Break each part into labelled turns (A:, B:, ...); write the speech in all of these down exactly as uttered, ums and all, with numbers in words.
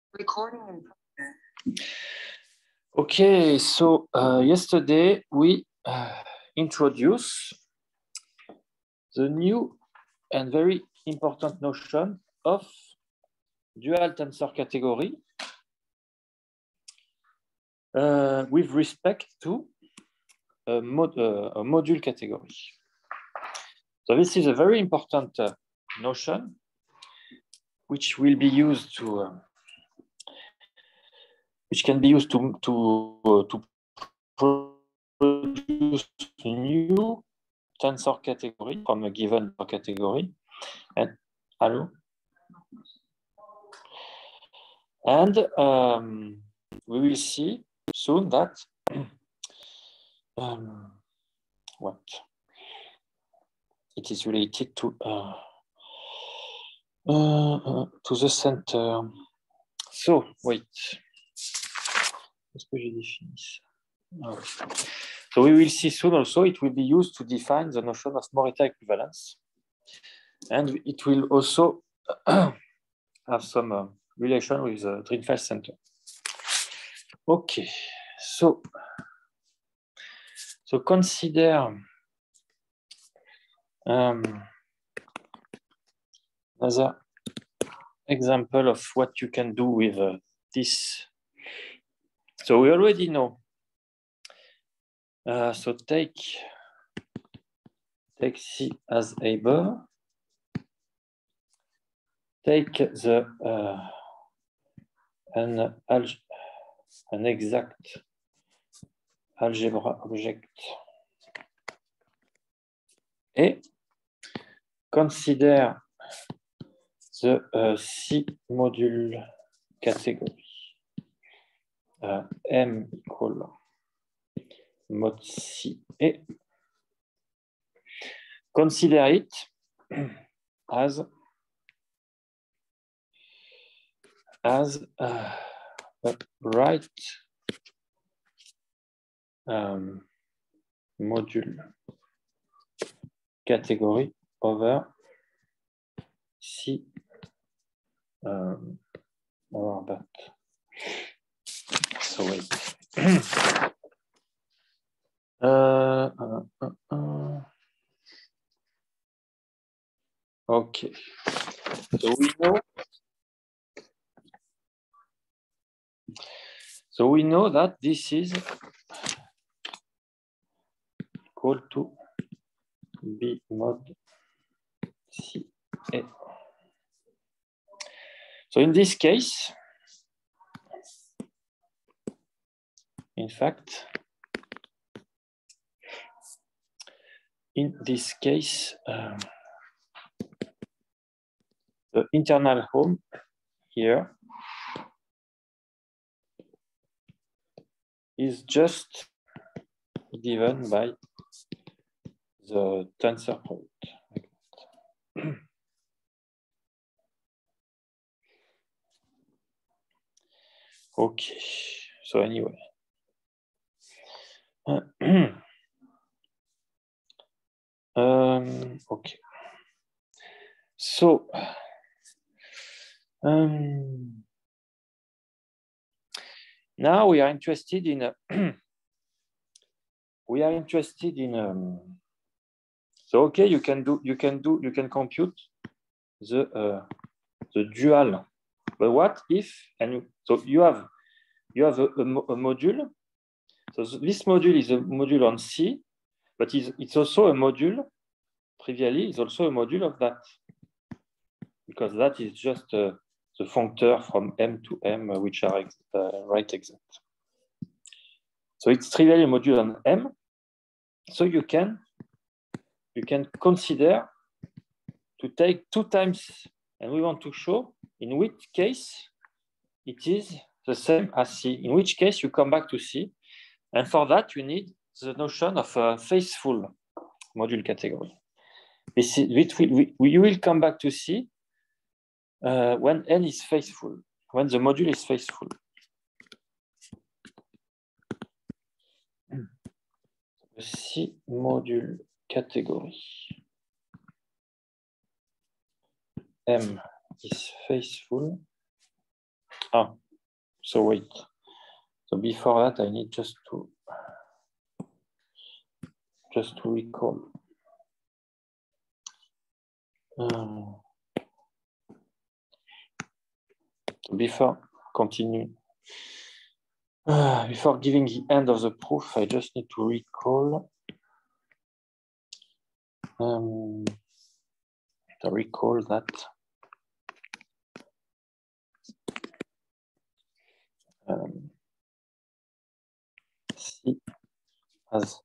A: Recording in progress.
B: Okay, so uh, yesterday we uh, introduced the new and very important notion of dual tensor category uh, with respect to a, mod uh, a module category. So this is a very important uh, notion which will be used to uh, which can be used to to uh, to produce a new tensor category from a given category. And hello, and um, we will see soon that um, what it is related to uh, uh, uh, to the center. So wait. Est-ce que j'ai défini ça? Oh. So we will see soon also it will be used to define the notion of Morita equivalence. And it will also have some uh, relation with the Drinfeld center. Okay, so, so consider um, another example of what you can do with uh, this. So we already know. Uh, so take, take C as a bar. Take the uh, an, an exact algebra object et consider the uh, C module category uh, M equal mod C et consider it as as uh, a right um, module category over C um, over that. So wait. uh, uh, uh, uh. Okay. So we know. So we know that this is equal to B mod C A. So in this case, in fact, in this case, um, the internal home here is just given by the tensor product. Okay, so anyway. um, okay. So, um, now we are interested in a we are interested in um, so okay you can do you can do you can compute the uh, the dual, but what if and you, so you have you have a, a, a module, so this module is a module on C, but it's, it's also a module trivially is also a module of that, because that is just uh, the functor from M to M uh, which are ex uh, right exact. So it's trivially a module on M. So you can you can consider to take two times, and we want to show in which case it is the same as C, in which case you come back to C. And for that, you need the notion of a faithful module category. This is, it will, we, you will come back to C uh, when N is faithful, when the module is faithful. C module category M is faithful. Ah, so wait. So before that, I need just to just to recall. Um, before continue. Uh, before giving the end of the proof, I just need to recall. Um, to recall that um, C has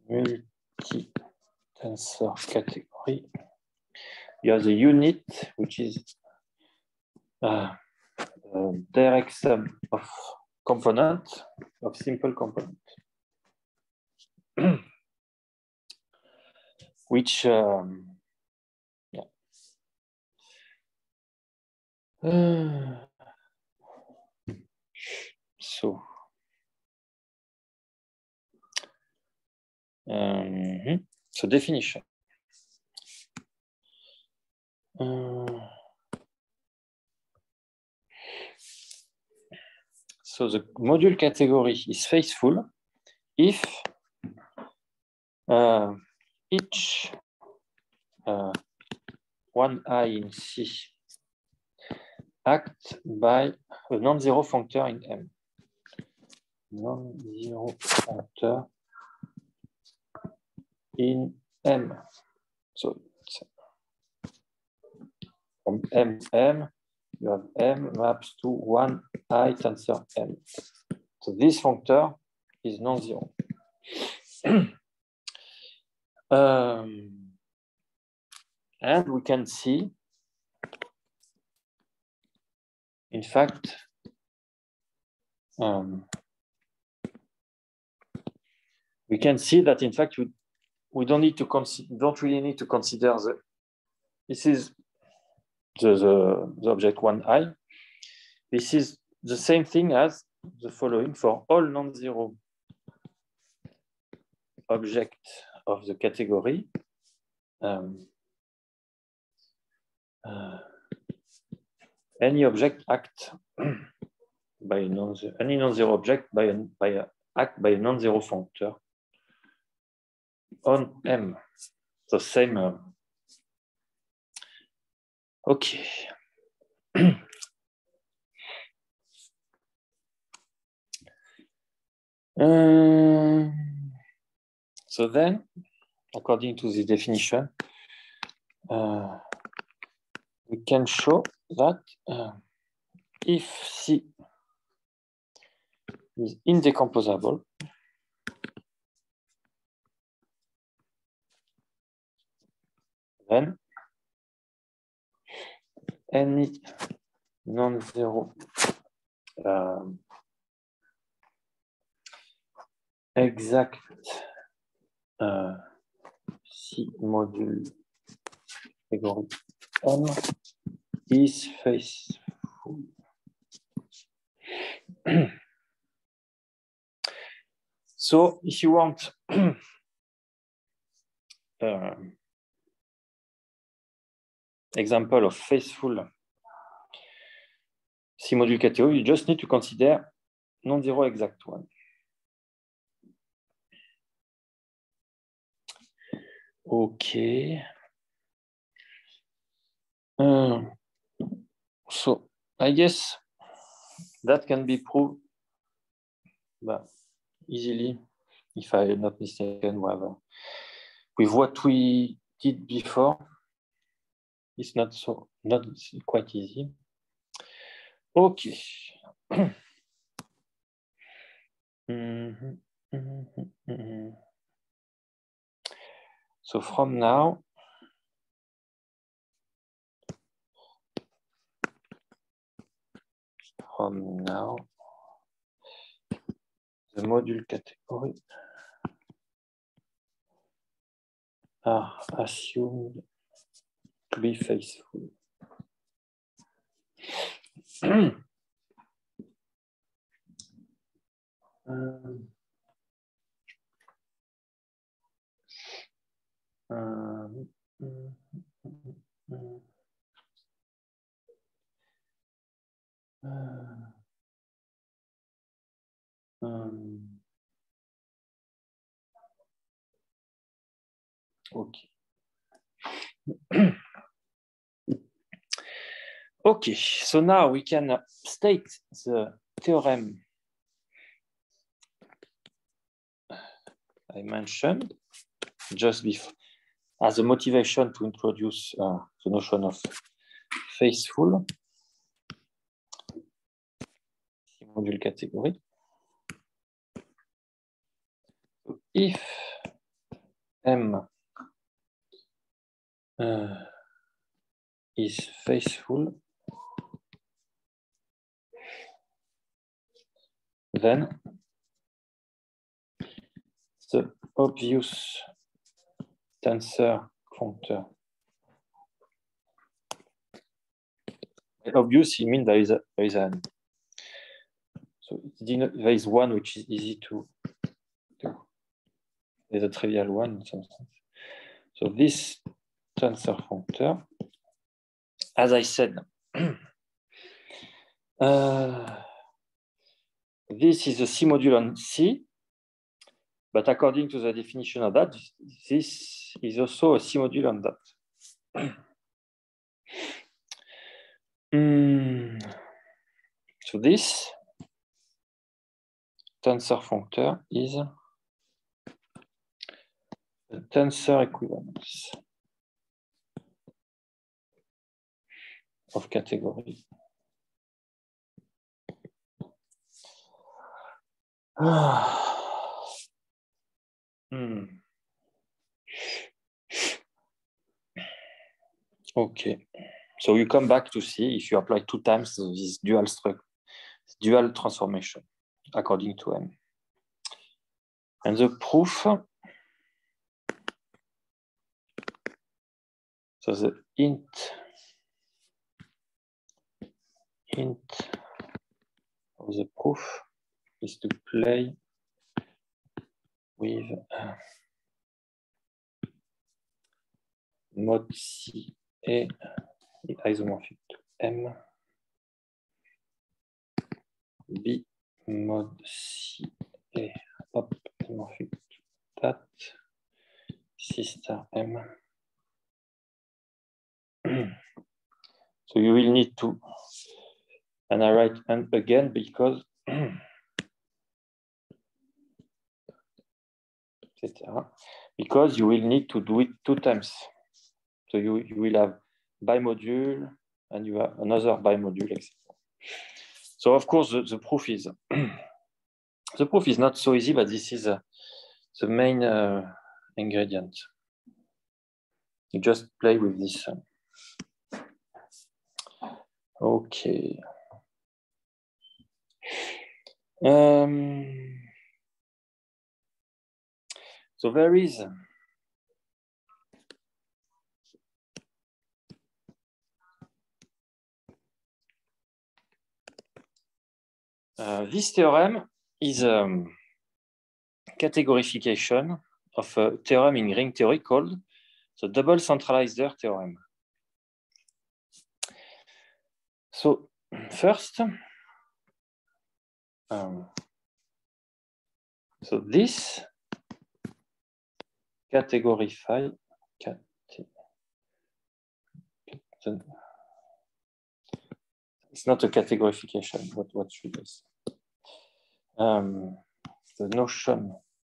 B: multi-tensor category. You have the unit, which is uh, a direct sum of component of simple component, which um, yeah. Uh, so um, so definition. Uh, so the module category is faithful if uh, each uh, one I in C act by a non-zero functor in M. Non-zero functor in M. So from M, M, you have M maps to one I tensor M. So this functor is non-zero. um, and we can see, in fact, um, we can see that in fact we, we don't need to consider, don't really need to consider the, this is the, the, the object one I. This is the same thing as the following for all non-zero object of the category. Um, uh, any object act by non any non-zero object by, an, by a, act by a non-zero functor on M. The same. Uh, okay. um, so then, according to the definition, uh, we can show that uh, if C is indecomposable, then any non-zero um, exact uh, C module category M is faithful. So if you want uh, example of faithful C module category, you just need to consider non-zero exact one. Okay. Uh, so I guess that can be proved bah, easily, if I'm not mistaken, whatever. With what we did before, it's not so not quite easy. Okay. mm-hmm. Mm-hmm. Mm-hmm. So from now, from now, the module category are assumed to be faithful. um, um, mm, mm, mm, uh, Okay. Okay, so now we can state the theorem I mentioned just before as a motivation to introduce uh, the notion of faithful module category. So if M uh, is faithful, then the obvious tensor functor. Obvious, it means there is a, there is an. So there is one which is easy to do. There's a trivial one in some sense. So this tensor functor, as I said, uh, this is a C module on C, but according to the definition of that, this is also a C module on that. mm. So this tensor functor is a tensor equivalence of category. hmm. Okay, so you come back to see if you apply two times this dual structure, dual transformation according to M. And the proof, so the int, int of the proof is to play with uh, mod C A isomorphic to M, B mod C A up isomorphic to that, C star M. So you will need to, and I write and again because because you will need to do it two times. So you, you will have bimodule and you have another bimodule, et cetera. So of course the, the proof is the proof is not so easy, but this is uh, the main uh, ingredient. You just play with this. Okay. Um, so there is uh, this theorem is a um, categorification of a theorem in ring theory called the double centralizer theorem. So first, um, so this categorify, cate, it's not a categorification. What what should I say? Um, the notion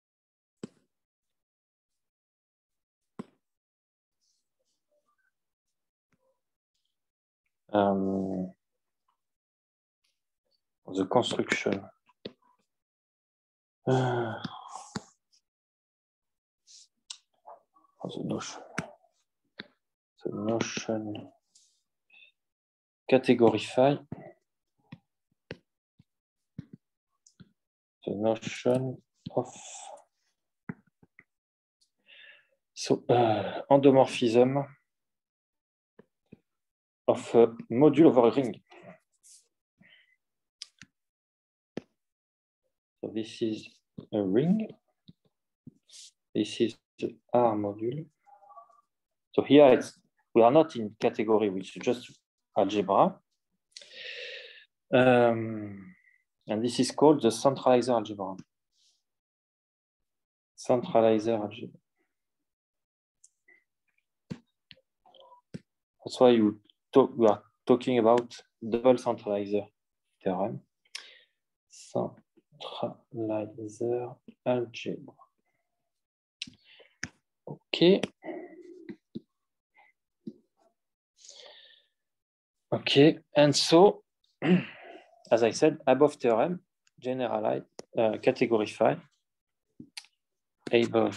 B: um, the construction. Uh, the notion. The notion categorify. The notion of so uh, endomorphism of a module over a ring. So this is a ring. This is the R module. So here it's we are not in category, which is just algebra. Um, and this is called the centralizer algebra. Centralizer algebra. That's why you talk, we are talking about double centralizer theorem. Centralizer algebra. Okay. Okay, and so, as I said, above theorem, generalize, uh, categorify, above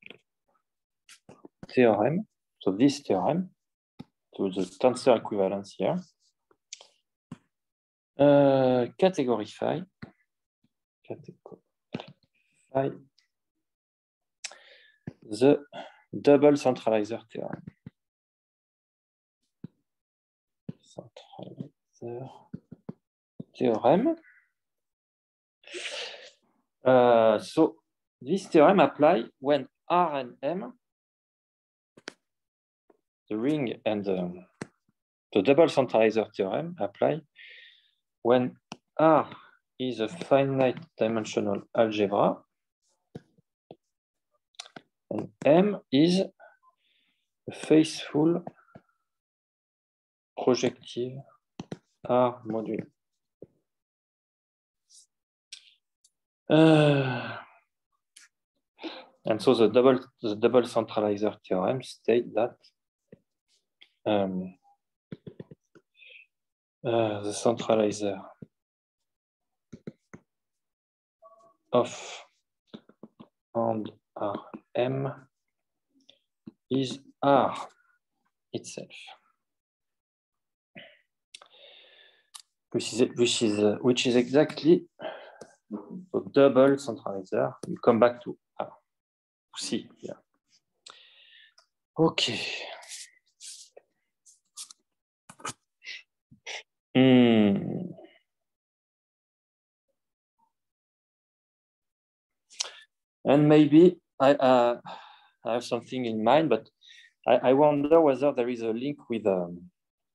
B: theorem, so this theorem, so the tensor equivalence here, uh, categorify, categorify the double centralizer theorem. Centralizer theorem. Uh, so this theorem apply when R and M, the ring and the, the double centralizer theorem apply when R is a finite dimensional algebra and M is a faithful projective R module. Uh, and so the double the double centralizer theorem states that um, uh, the centralizer of and R M is R itself, which is which is uh, which is exactly the double centralizer. We come back to R. See, yeah. Okay. Hmm. And maybe I uh, I have something in mind, but I, I wonder whether there is a link with. Um,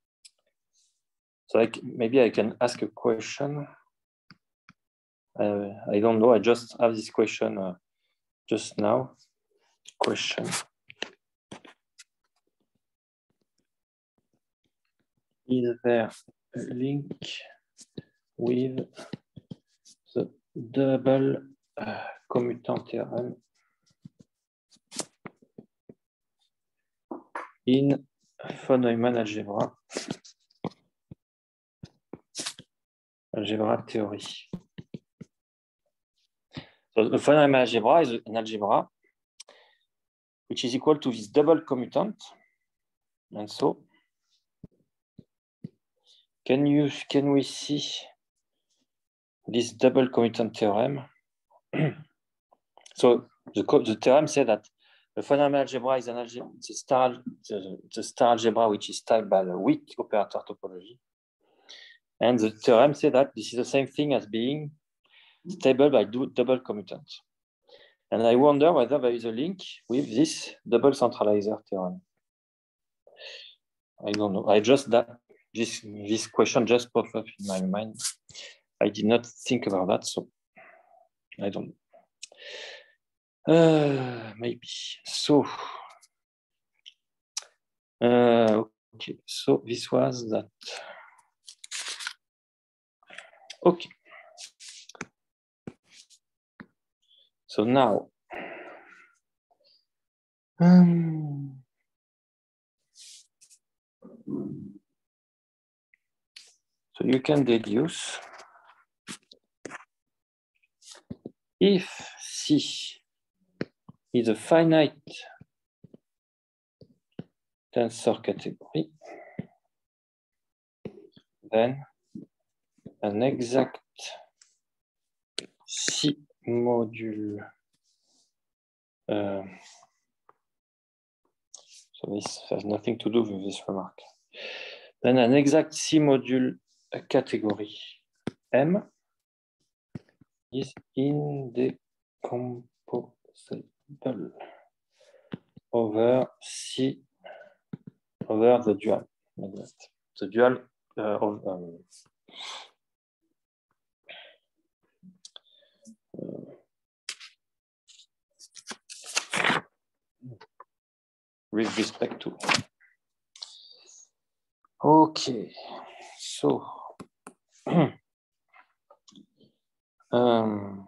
B: so I, maybe I can ask a question. Uh, I don't know. I just have this question uh, just now. Question. Is there a link with the double uh, commutant theorem in von Neumann algebra, algebra theory? So the von Neumann algebra is an algebra which is equal to this double commutant, and so can you can we see this double commutant theorem? So the, the theorem says that the von Neumann algebra is an algebra, the star, the, the star algebra which is typed by the weak operator topology. And the theorem says that this is the same thing as being stable by double commutant. And I wonder whether there is a link with this double centralizer theorem. I don't know. I just that this this question just popped up in my mind. I did not think about that, so I don't know. Uh, maybe. So, uh, okay. So this was that. Okay. So now, um, so you can deduce if C is a finite tensor category, then an exact C module. Uh, so this has nothing to do with this remark. Then an exact C module category M is indecomposable over C over the dual. The dual uh, of um, uh, with respect to Okay, so um,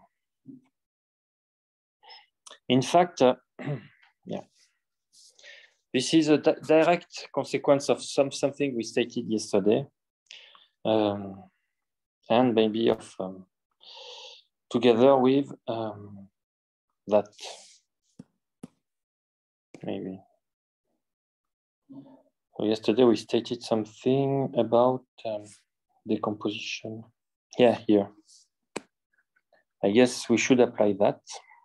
B: in fact, uh, yeah, this is a di direct consequence of some something we stated yesterday, um, and maybe of um, together with um, that maybe. So yesterday we stated something about um, decomposition. Yeah, here. I guess we should apply that.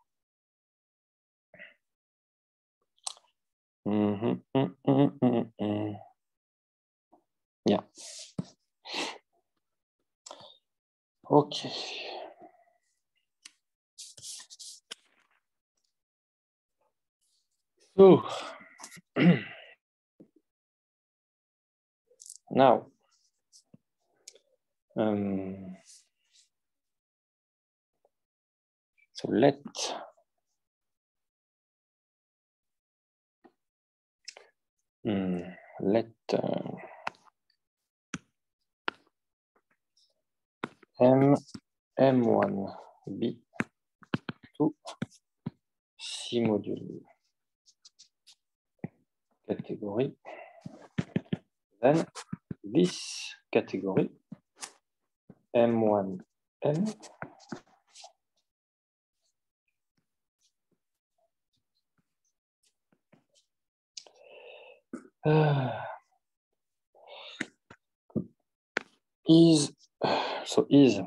B: Mm-hmm, mm, mm, mm, mm. Yeah. Okay. So now, um, so let um, let uh, M M one be to C module category. Then this category M one N uh, is so is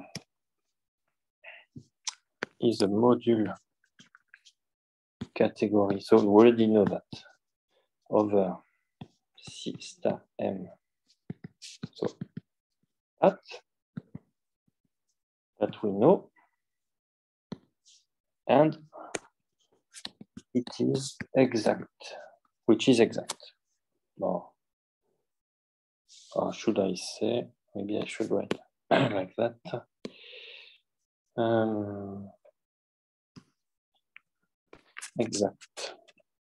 B: is a module category. So we already know that over C star M. So that that we know, and it is exact, which is exact. No. Or should I say, maybe I should write like that. Um, exact.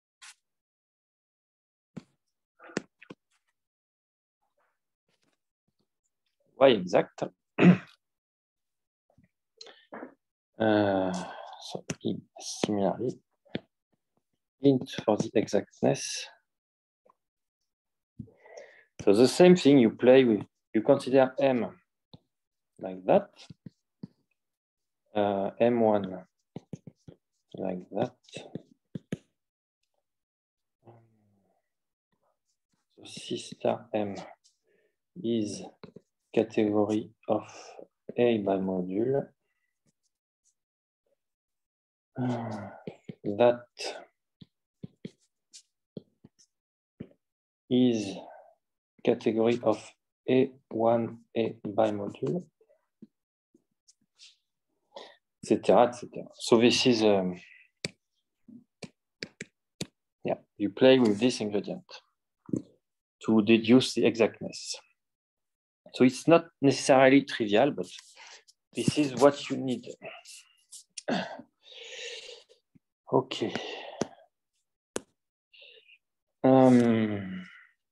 B: Why exact? uh, so similarly, int for the exactness. So the same thing you play with, you consider M like that, uh, M one like that. So C star M is category of A by module. Uh, that is category of A one A by module, et cetera, et cetera. So this is, um, yeah, you play with this ingredient to deduce the exactness. So it's not necessarily trivial, but this is what you need. Okay. Um,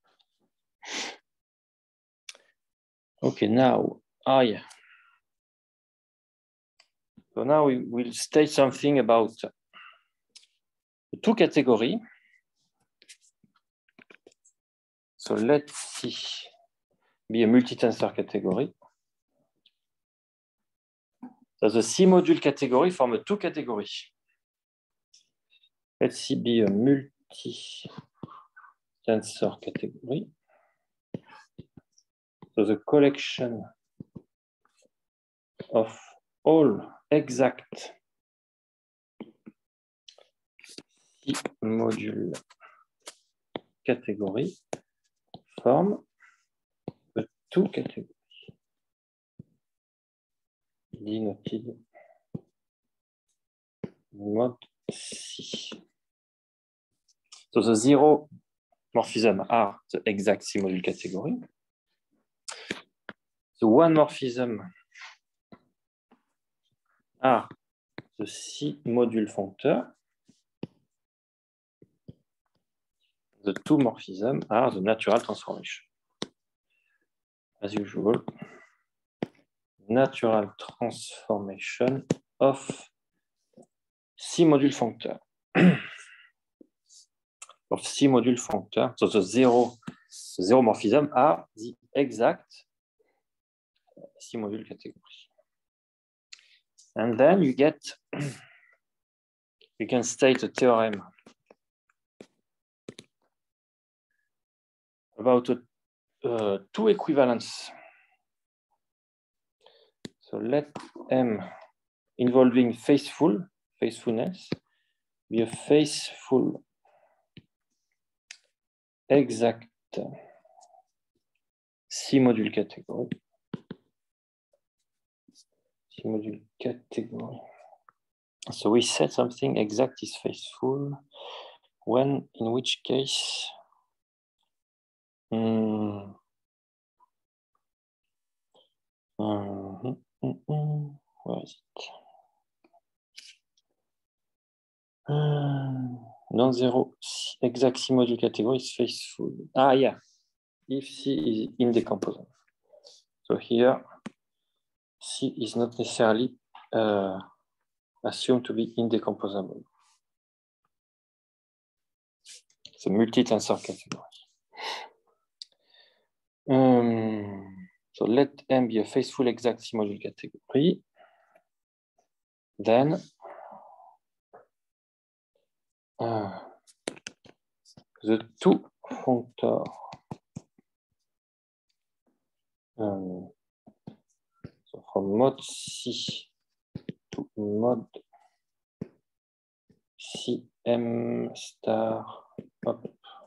B: okay, now, ah, yeah. So now we will state something about the two categories. So let's see, be a multi-tensor category. So the C module category form a two categories. Let's see, be a multi-tensor category. So the collection of all exact C module category form a two categories denoted mod C. So the zero morphism are the exact C module category. The one morphism are the C module functor. The two morphism are the natural transformation. as usual, natural transformation of C module functor. Of C module functor. So the zero, the zero morphism are the exact C module category. And then you get, you can state a theorem about a, uh, two equivalence. So let M involving faithful, faithfulness, be a faithful exact C module category. C module category. So we said something exact is faithful when, in which case, um, um, um, um, where is it? Um, non-zero exact C module category is faithful. Ah, yeah. If C is indecomposable. So here, C is not necessarily uh, assumed to be indecomposable. It's a multi-tensor category. Um, so let M be a faithful exact C module category. Then uh, the two functor um, so from mod C to mod C M star up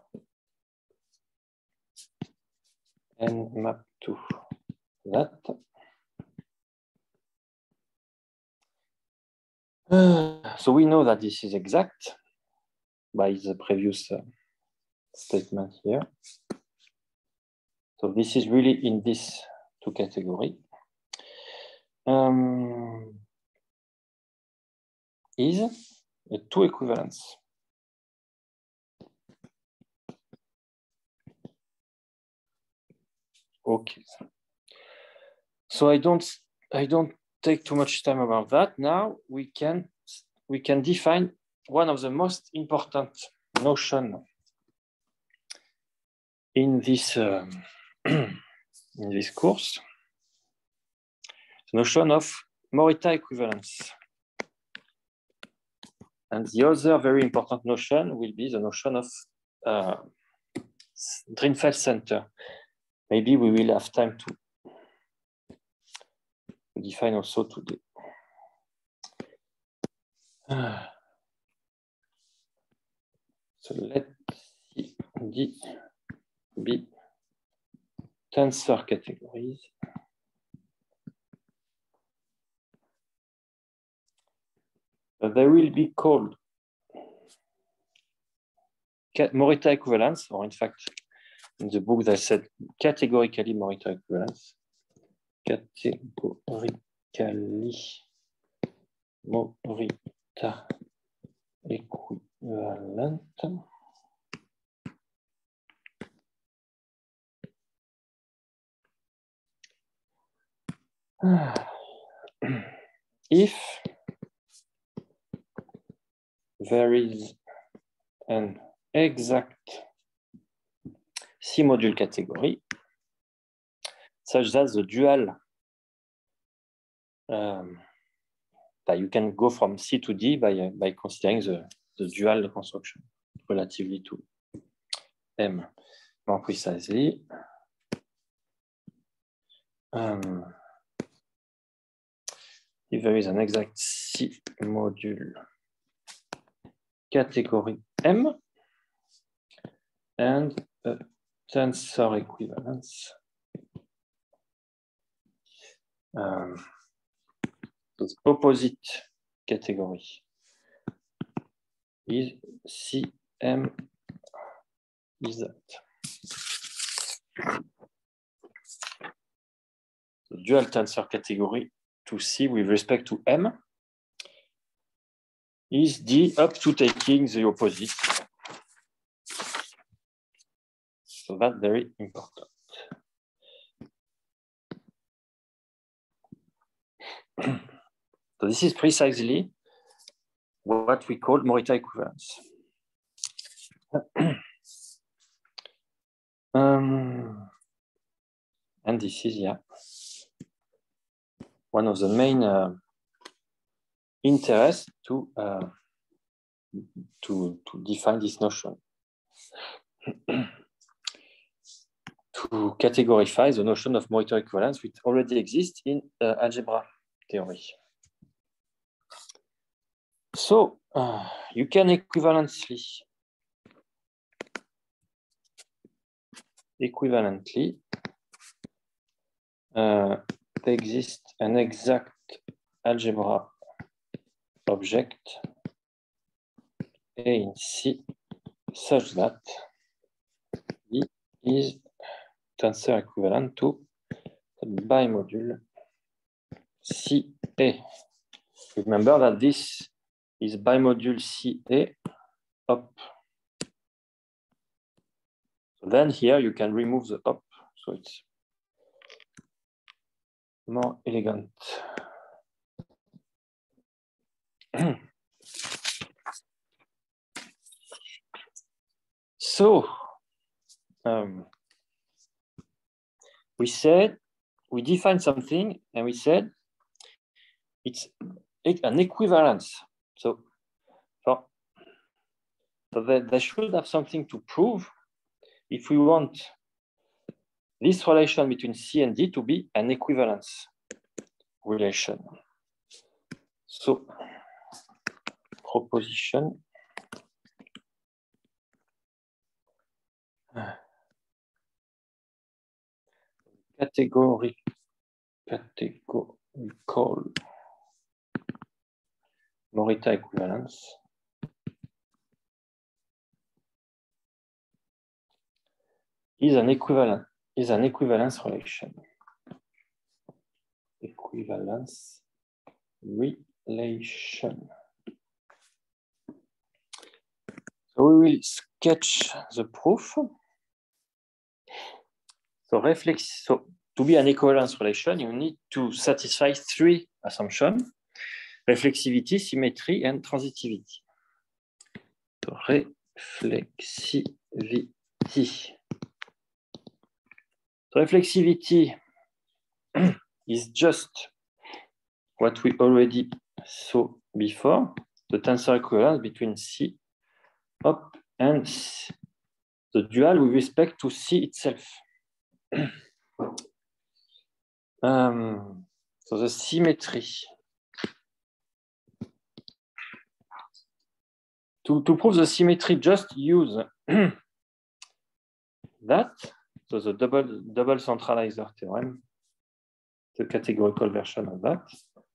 B: and map to that. Uh, so we know that this is exact by the previous uh, statement here. So this is really in this two category. Um, is a two equivalence. Okay. So I don't I don't take too much time about that. Now we can we can define one of the most important notion in this um, in this course, the notion of Morita equivalence. And the other very important notion will be the notion of uh, Drinfeld center. Maybe we will have time to define also today. Uh, so let D be tensor categories. But they will be called Morita equivalence, or in fact, in the book they said categorically Morita equivalence. Categorically Morita equivalent. If there is an exact C module category such that the dual, um, that you can go from C to D by, by considering the, the dual construction relatively to M more precisely. Um, if there is an exact C module category M and a tensor equivalence, um, the opposite category is C M is that. The dual tensor category to C with respect to M is D up to taking the opposite. So that's very important. So this is precisely what we call Morita equivalence. um, and this is, yeah, one of the main uh, interests to, uh, to, to define this notion. To categorize the notion of Morita equivalence, which already exists in uh, algebra theory. So uh, you can equivalently equivalently uh, exist an exact algebra object A in C such that E is tensor equivalent to the bimodule C A. Remember that this is bimodule C A up. So then here you can remove the up, so it's more elegant. So um, we said, we defined something and we said it's an equivalence. So, for, so that they should have something to prove if we want this relation between C and D to be an equivalence relation. So, proposition. Category, categorical Morita equivalence is an equivalent is an equivalence relation. Equivalence relation. So we will sketch the proof. So reflex. So to be an equivalence relation, you need to satisfy three assumptions: reflexivity, symmetry, and transitivity. So reflexivity. So reflexivity is just what we already saw before, the tensor equivalence between C up and C, the dual with respect to C itself. um, so the symmetry. To, to prove the symmetry, just use that. So the double, double centralizer theorem, the categorical version of that,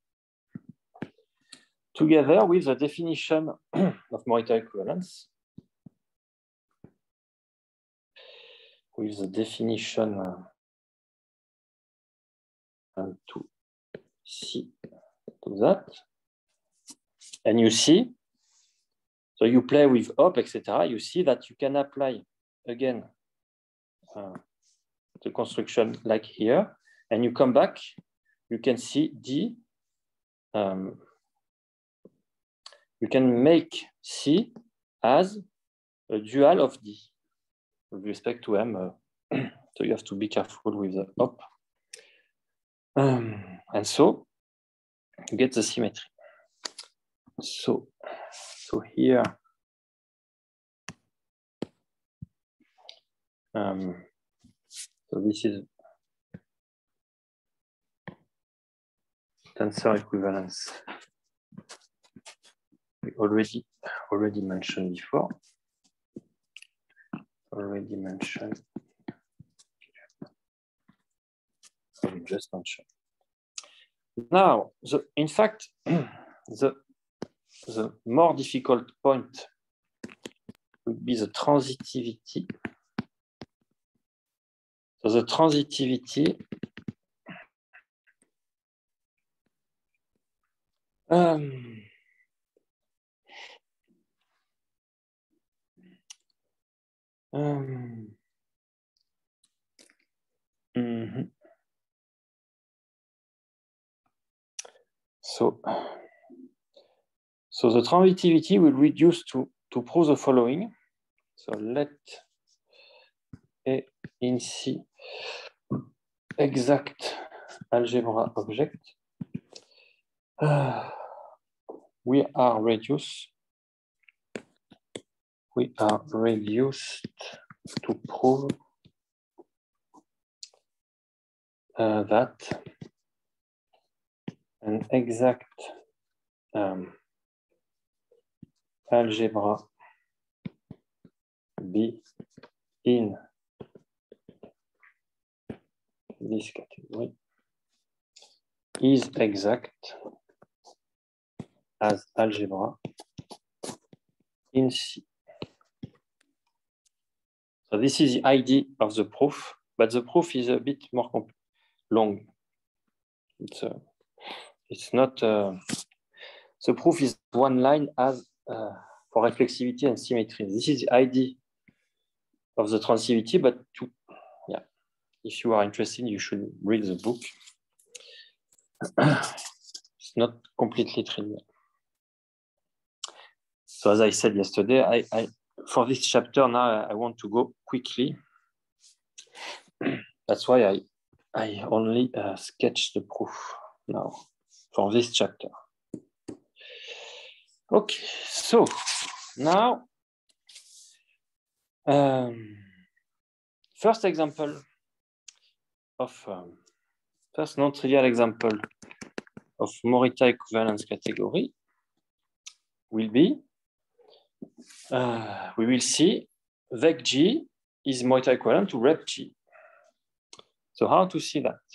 B: together with the definition of Morita equivalence, with the definition uh, and to see to that. And you see, so you play with op, et cetera. You see that you can apply again uh, the construction like here, and you come back, you can see D. Um, you can make C as a dual of D with respect to M. Uh, so you have to be careful with the op. Um, and so you get the symmetry. So, so here, um, so this is tensor equivalence. We already already mentioned before. Already mentioned. We just mentioned. Now, the, in fact, the the more difficult point would be the transitivity. So the transitivity um, um, mm-hmm. So, so the transitivity will reduce to, to prove the following. So let A in C exact algebra object. Uh, we are reduced. We are reduced to prove uh, that an exact um, algebra B in this category is exact as algebra in C. So this is the idea of the proof, but the proof is a bit more long. It's, uh, it's not, uh, the proof is one line as uh, for reflexivity and symmetry. This is the idea of the transitivity, but to, yeah, if you are interested, you should read the book. It's not completely trivial. So as I said yesterday, I, I for this chapter now I want to go quickly. That's why I I only uh, sketch the proof now for this chapter. Okay, so now um, first example of um, first non-trivial example of Morita equivalence category will be uh, we will see vec G is Morita equivalent to rep G. So how to see that?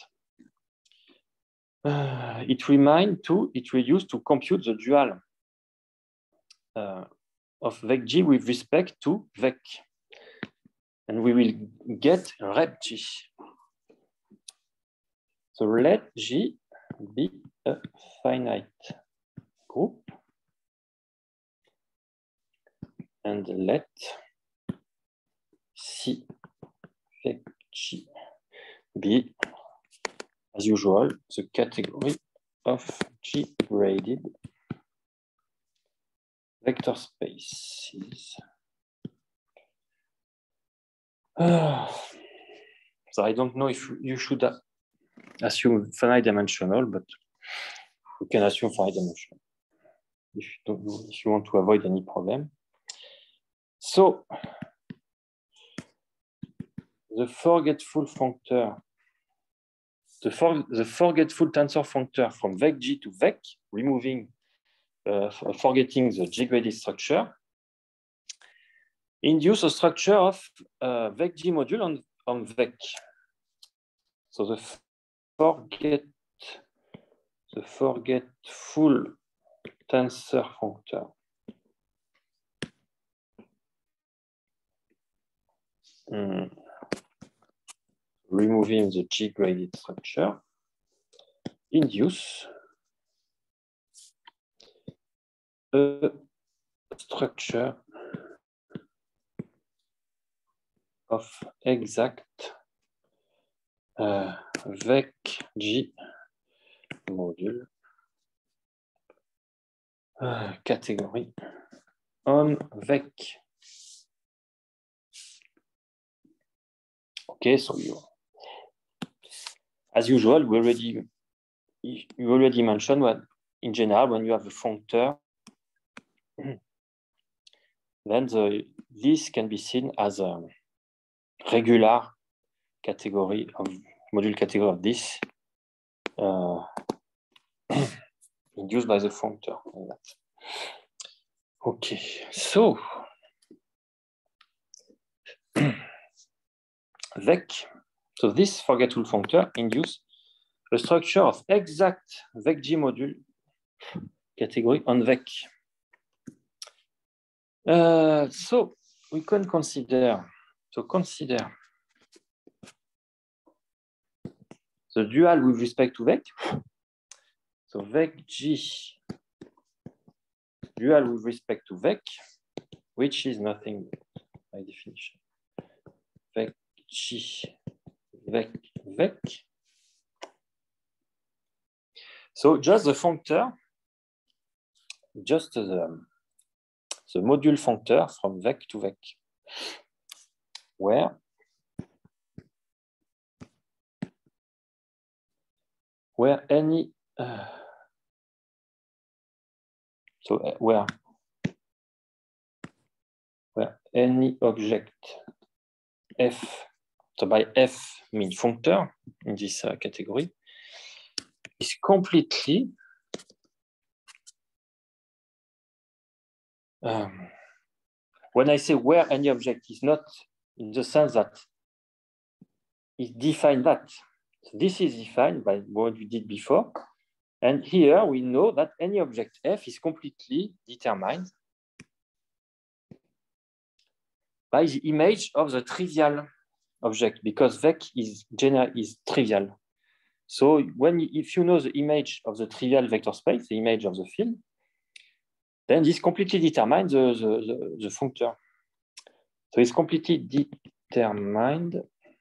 B: Uh, it remind to it reduced to compute the dual uh, of vec G with respect to vec, and we will get rep G. So let G be a finite group, and let C vec G be, as usual, the category of G-graded vector spaces. Uh, so I don't know if you should assume finite dimensional, but you can assume finite dimensional if you, don't, if you want to avoid any problem. So the forgetful functor, the, for, the forgetful tensor functor from vec G to vec, removing, uh, forgetting the G-graded structure, induce a structure of uh, vec G module on, on vec. So the forget, the forgetful tensor functor mm. removing the G-graded structure, induce a structure of exact uh, vec G module uh, category on vec. Okay, so you, as usual, we already you already mentioned what in general when you have a functor, then the this can be seen as a regular category of module category of this uh, induced by the functor. Okay, so vec, so this forgetful functor induce a structure of exact vec G module category on vec. Uh, so we can consider, so consider the dual with respect to vec. So vec G dual with respect to vec, which is nothing by definition. Vec G vec vec So just the functor, just the, the module functor from vec to vec, where where any uh, so uh, where where any object f, so by f mean functor in this uh, category, is completely um, when I say where any object is not in the sense that it defines that. So this is defined by what we did before. And here we know that any object f is completely determined by the image of the trivial object, because vec is general is trivial. So when if you know the image of the trivial vector space, the image of the field, then this completely determines the, the, the, the functor. So it's completely determined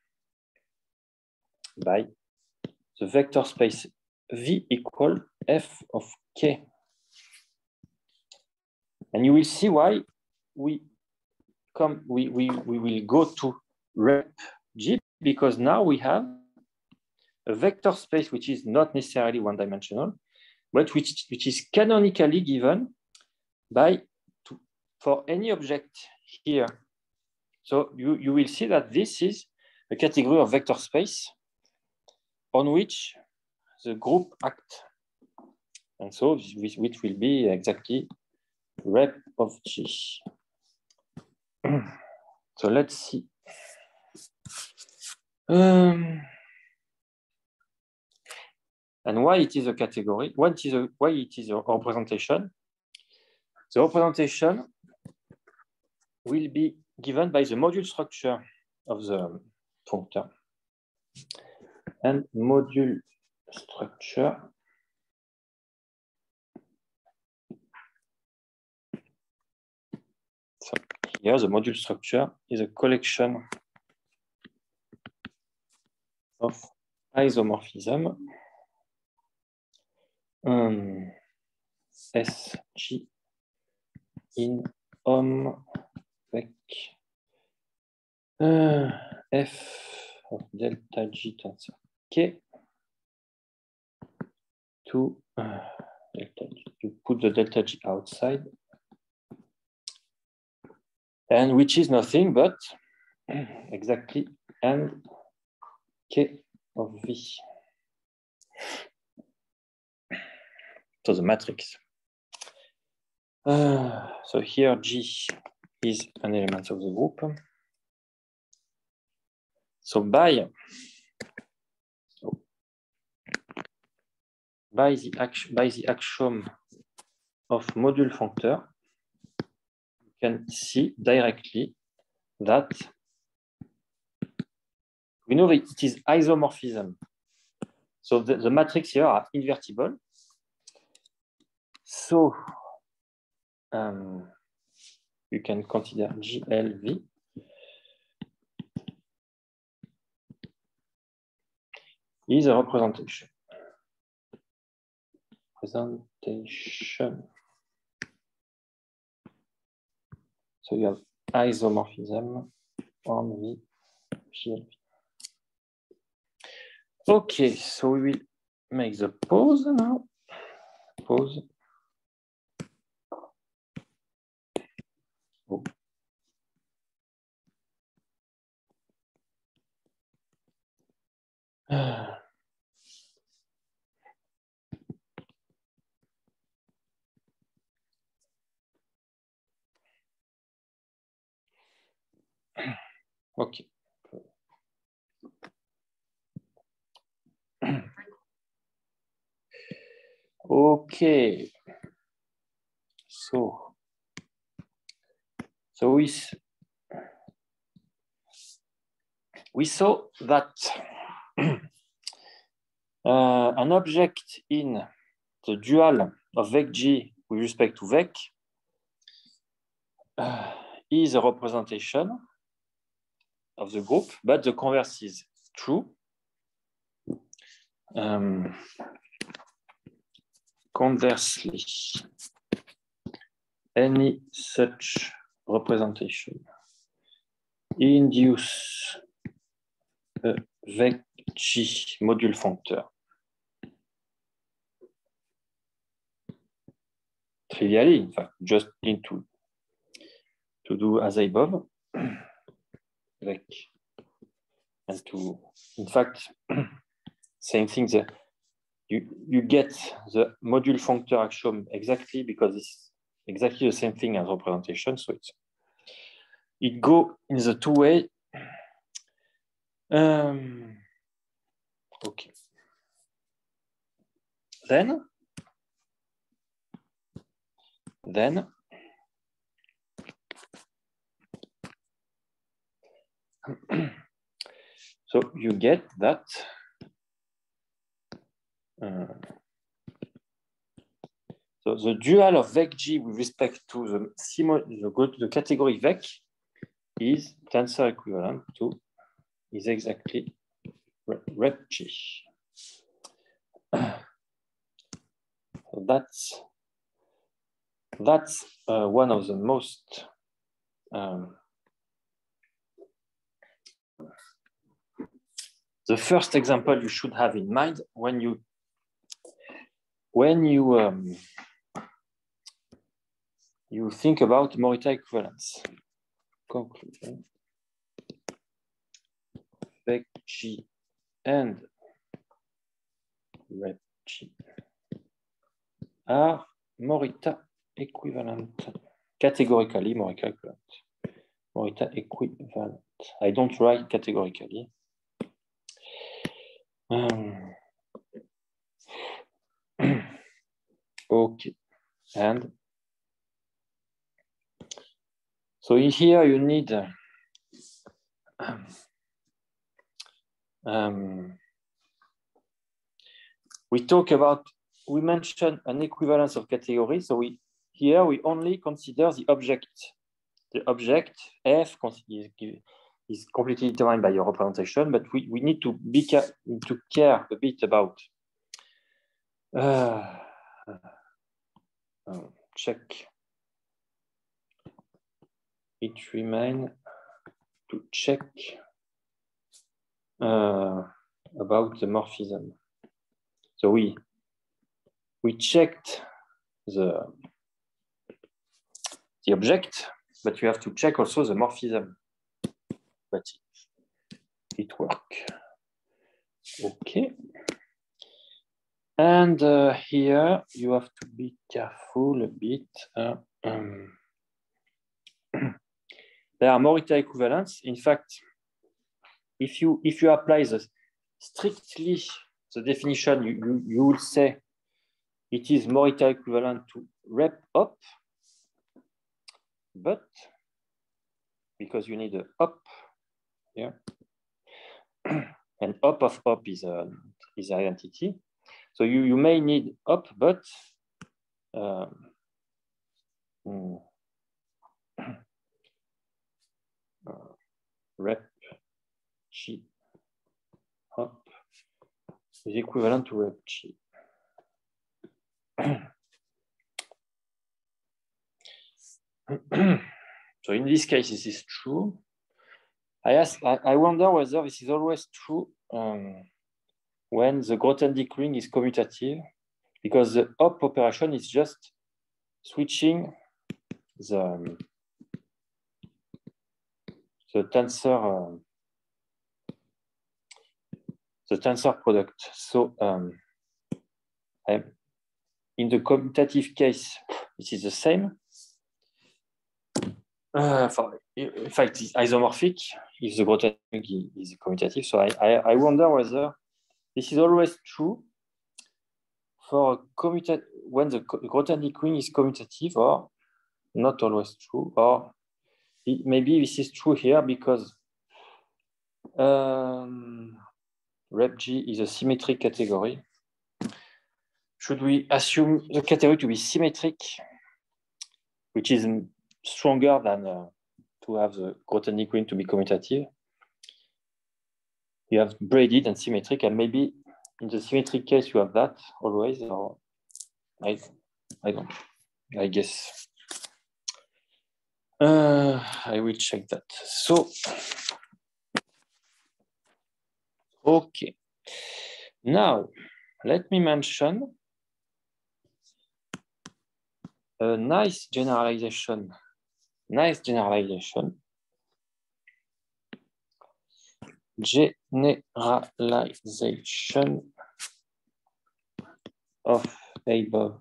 B: by the vector space V equal f of k. And you will see why we come we, we, we will go to rep G, because now we have a vector space which is not necessarily one-dimensional, but which, which is canonically given by to, for any object here. So you, you will see that this is a category of vector space on which the group act. And so which, which will be exactly rep of G. So let's see. Um, and why it is a category, what is a, why it is a representation. The representation will be given by the module structure of the functor. And module structure so here the module structure is a collection of isomorphism um, S G in om vec uh, f of delta G tensor K to uh, delta G. You put the delta G outside, and which is nothing but exactly n K of V. So the matrix. Uh, so here G is an element of the group. So by, so by, the, action, by the axiom of module functor, you can see directly that we know that it is isomorphism. So the, the matrix here are invertible. So um, you can consider G L V is a representation. Representation. So you have isomorphism on V G L V. Okay, so we will make the pause now. Pause. Oh. Uh. Okay. Okay. So, so we, we saw that uh, an object in the dual of vec G with respect to vec uh, is a representation of the group, but the converse is true. Um, conversely, any such representation induce a vec-G module functor. Trivially, in fact, just need to, to do as above, vec, and to, in fact, same thing, the, you, you get the module functor axiom exactly because it's exactly the same thing as representation, so it's, it go in the two way. Um, okay. Then, then, so you get that uh, so the dual of vec-G with respect to the, the, the category vec is tensor equivalent to is exactly rep-G. So that's that's uh, one of the most um, the first example you should have in mind when you when you um, you think about Morita equivalence. Conclusion: vec-G and rep-G are Morita equivalent. Categorically, Morita equivalent. Morita equivalent. I don't write categorically. Um, okay. And so here you need uh, um, we talk about, we mentioned an equivalence of category. So we here we only consider the object. The object F is, is completely determined by your representation, but we, we need to be to care a bit about uh, uh, check. It remains to check uh, about the morphism. So we we checked the the object, but you have to check also the morphism. But it, it works. Okay. And uh, here you have to be careful a bit. Uh, um, there are Morita equivalents. In fact, if you if you apply the strictly the definition, you, you, you will say it is Morita equivalent to rep op, but because you need a op here, and op of op is a is an identity. So you, you may need op, but um, mm, uh, rep G op is equivalent to rep G. So in this case, this is true. I ask, I, I wonder whether this is always true um, when the Grothendieck ring is commutative, because the op operation is just switching the, um, the tensor uh, the tensor product. So um, I, in the commutative case, it is the same. Uh, in fact, it's isomorphic if the Grothendieck is commutative. So I, I, I wonder whether this is always true for commutative when the Grothendieck ring is commutative, or not always true, or it, maybe this is true here because um, rep G is a symmetric category. Should we assume the category to be symmetric, which is stronger than uh, to have the Grothendieck ring to be commutative? You have braided and symmetric, and maybe in the symmetric case you have that always, or I, I don't, I guess. Uh, I will check that. So, okay. Now, let me mention a nice generalization. Nice generalization. Generalization of above.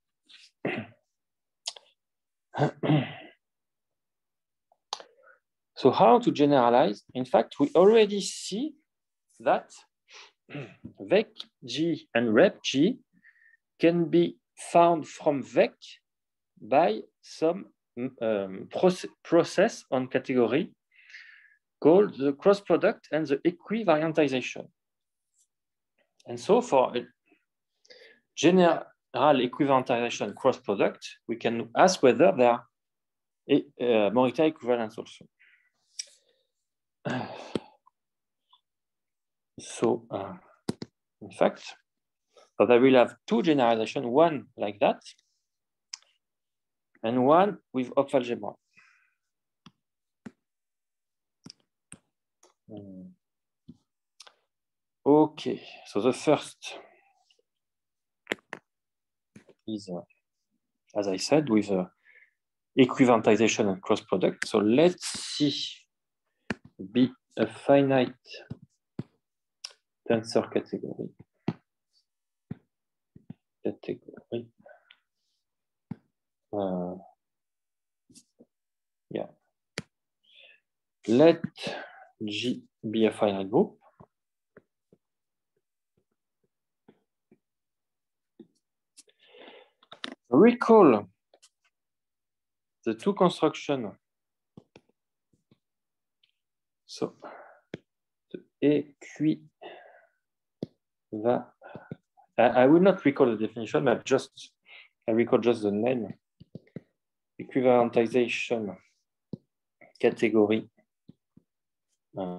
B: So how to generalize? In fact, we already see that vec G and rep G can be found from vec by some um, proce process on category called the cross product and the equivariantization. And so for a general equivariantization cross product, we can ask whether there are uh, Morita equivalents also. So, uh, in fact, so I will have two generalizations, one like that, and one with Hopf-algebra. Um, okay, so the first is, uh, as I said, with uh, equivariantization and cross product. So let's see be a finite tensor category. Category. Uh, yeah. Let G be a finite group. Recall the two constructions. So, the equiva. I, I will not recall the definition, but just I recall just the name. Equivariantization category. Uh,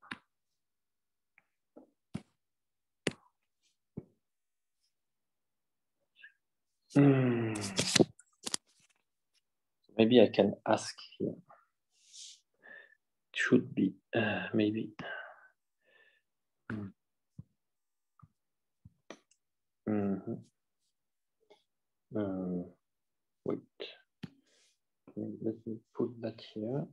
B: hmm. Maybe I can ask here. It should be uh, maybe. Mm-hmm. uh, wait. Let me put that here.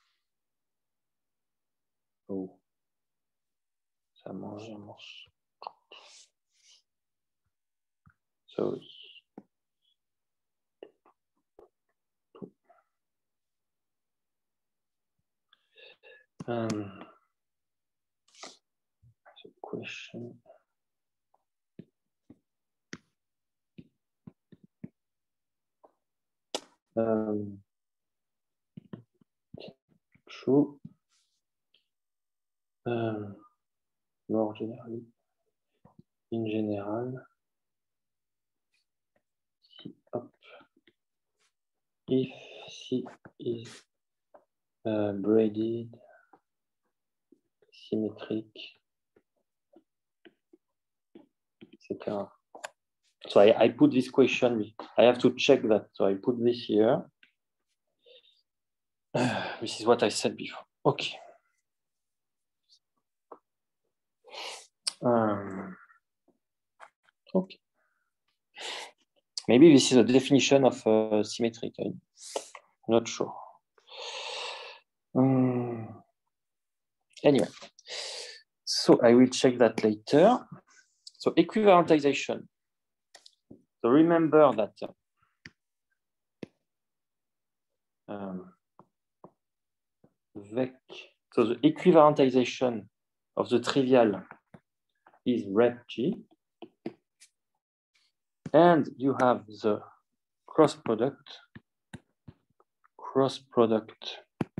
B: Oh, ça mange un morceau. So. Um, the question. Um, true. Um, more generally. In general. Si, hop. If C is uh, braided, symmetric, et cetera. So I, I put this question, I have to check that. So I put this here. Uh, this is what I said before. Okay. Um, okay. Maybe this is a definition of uh, symmetric. I'm not sure. Um, anyway, so I will check that later. So equivariantization. So remember that um, vec. So the equivariantization of the trivial is rep G, and you have the cross product. Cross product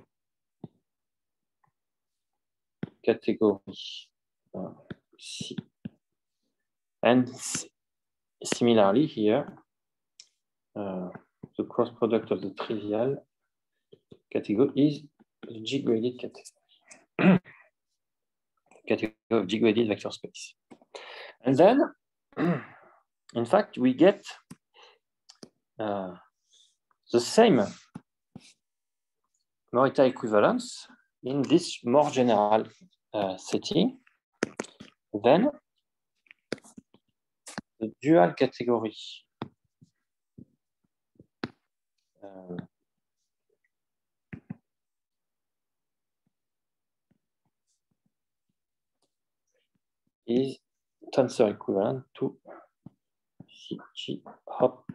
B: category uh, C. And similarly here, uh, the cross product of the trivial category is the G-graded category. Category of G-graded vector space. And then, in fact, we get uh, the same Morita equivalence in this more general uh, setting, then the dual category uh, is tensor equivalent to C G hop.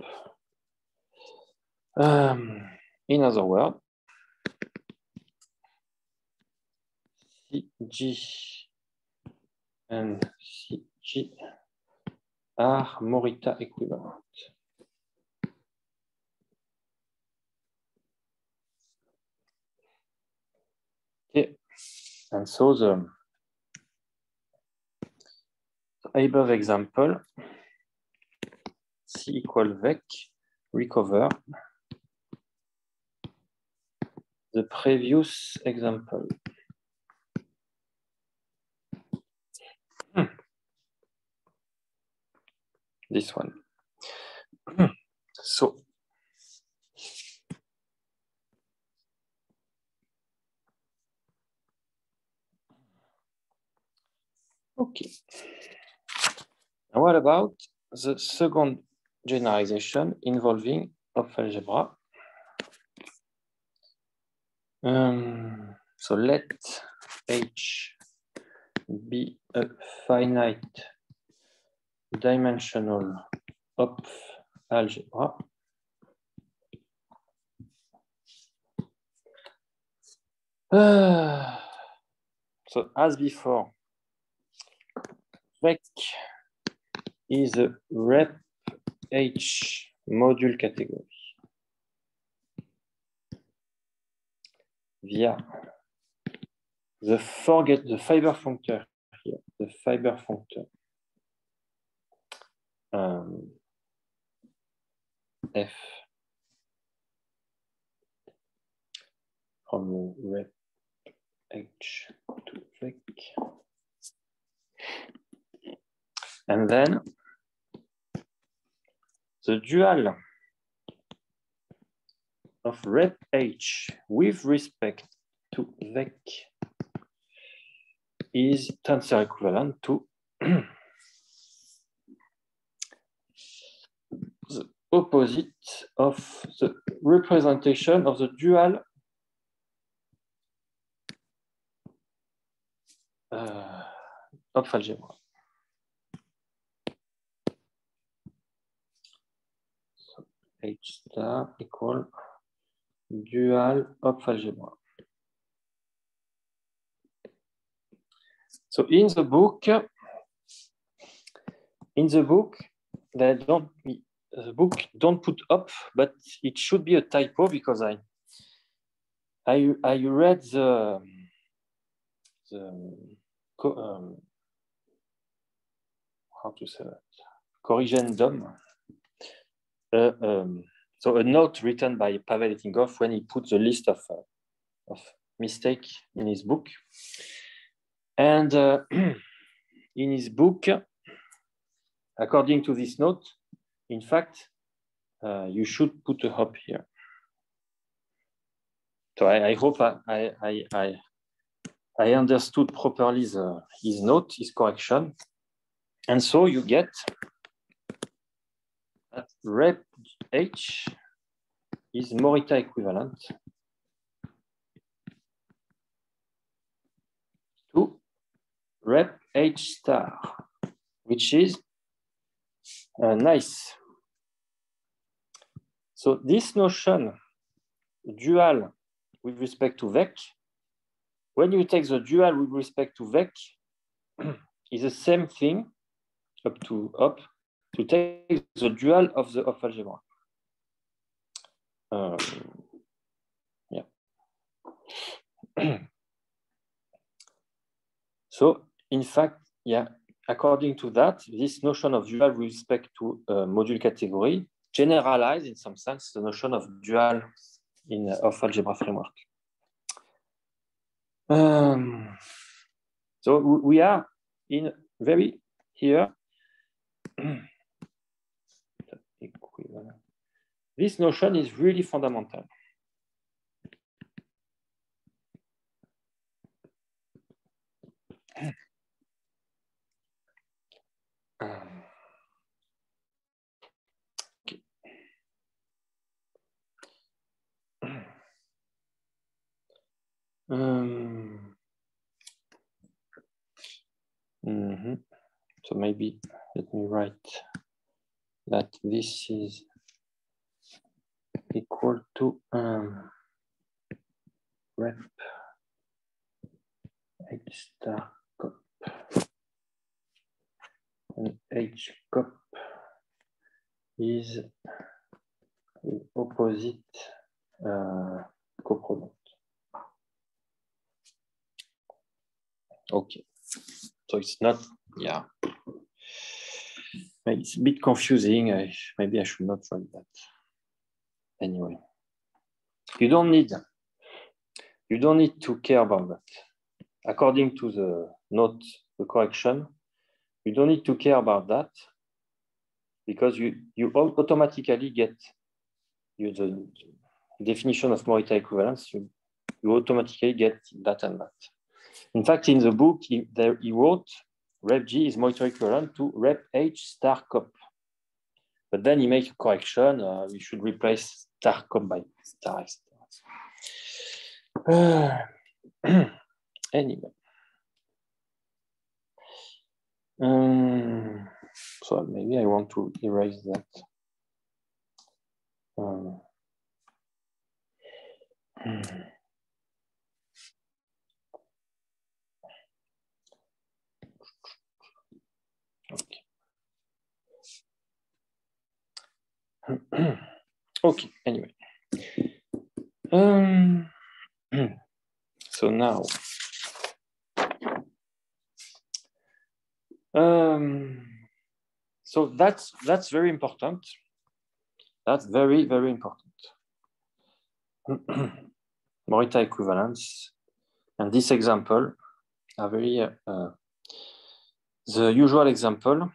B: Um, in other words, C G and C G are Morita equivalent. Okay, and so the, the above example, C equal vec, recover the previous example. Hmm. This one. So, okay. Now what about the second generalization involving Hopf algebra? Um, so let H be a finite dimensional Hopf algebra. Uh, so as before, vec is a rep H module category via the forget the fiber functor here, the fiber functor um, F from rep H to vec, and then the dual of rep H with respect to vec is tensor equivalent to the opposite of the representation of the dual uh, Hopf algebra. So H star equal dual Hopf algebra. So in the book, in the book, they don't the book don't put up, but it should be a typo because I I I read the the um, how to say that corrigendum. Uh, um, so a note written by Pavel Etinghoff when he put the list of uh, of mistake in his book, and uh, in his book, according to this note, in fact, uh, you should put a hop here. So I, I hope I, I, I, I understood properly the, his note, his correction. And so you get that rep H is Morita equivalent to rep H star, which is uh, nice. So this notion, dual with respect to vec, when you take the dual with respect to vec, is the same thing up to up to take the dual of the Hopf algebra. Um, yeah. So in fact, yeah, according to that, this notion of dual with respect to uh, module category generalize in some sense the notion of dual in uh, Hopf algebra framework. Um, so we are in very here this notion is really fundamental. Um, okay. Um, mm-hmm. So maybe let me write that this is equal to um, rep H star cop and H cop is the opposite uh, coproduct. Okay, so it's not, yeah. It's a bit confusing. I, maybe I should not write that. Anyway, you don't need, you don't need to care about that. According to the note, the correction, you don't need to care about that because you, you automatically get you, the definition of Morita equivalence. You, you automatically get that and that. In fact, in the book, he, there, he wrote rep G is Morita equivalent to rep H star cop. But then he makes a correction. Uh, we should replace star cop by star X. Uh, anyway. Um, so maybe I want to erase that. Um, okay. Okay, anyway. Um, so now, um, so that's that's very important. That's very, very important. Morita equivalence. And this example are very, uh, the usual example.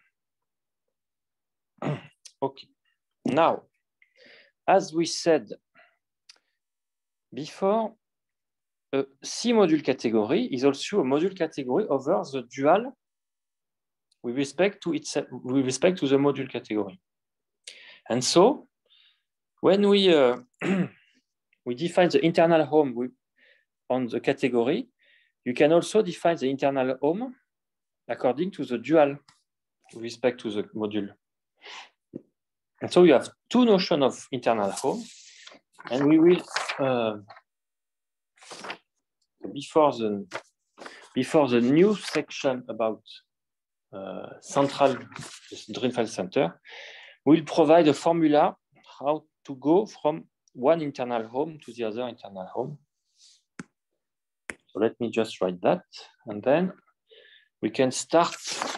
B: Okay. Now, as we said before, a C module category is also a module category over the dual with respect to its with respect to the module category. And so, when we uh, we define the internal home with, on the category, you can also define the internal home according to the dual with respect to the module. And so you have two notions of internal home, and we will uh, before the before the new section about uh, central Drinfeld center, we'll provide a formula how to go from one internal home to the other internal home. So let me just write that, and then we can start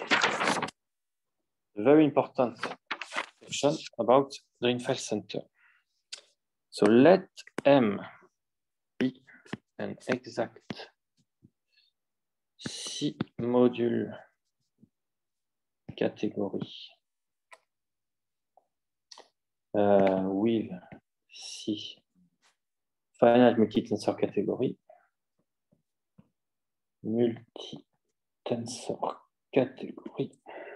B: a very important section about the Drinfeld center. So let M be an exact C module category uh, with C finite multi-tensor category, multi-tensor category.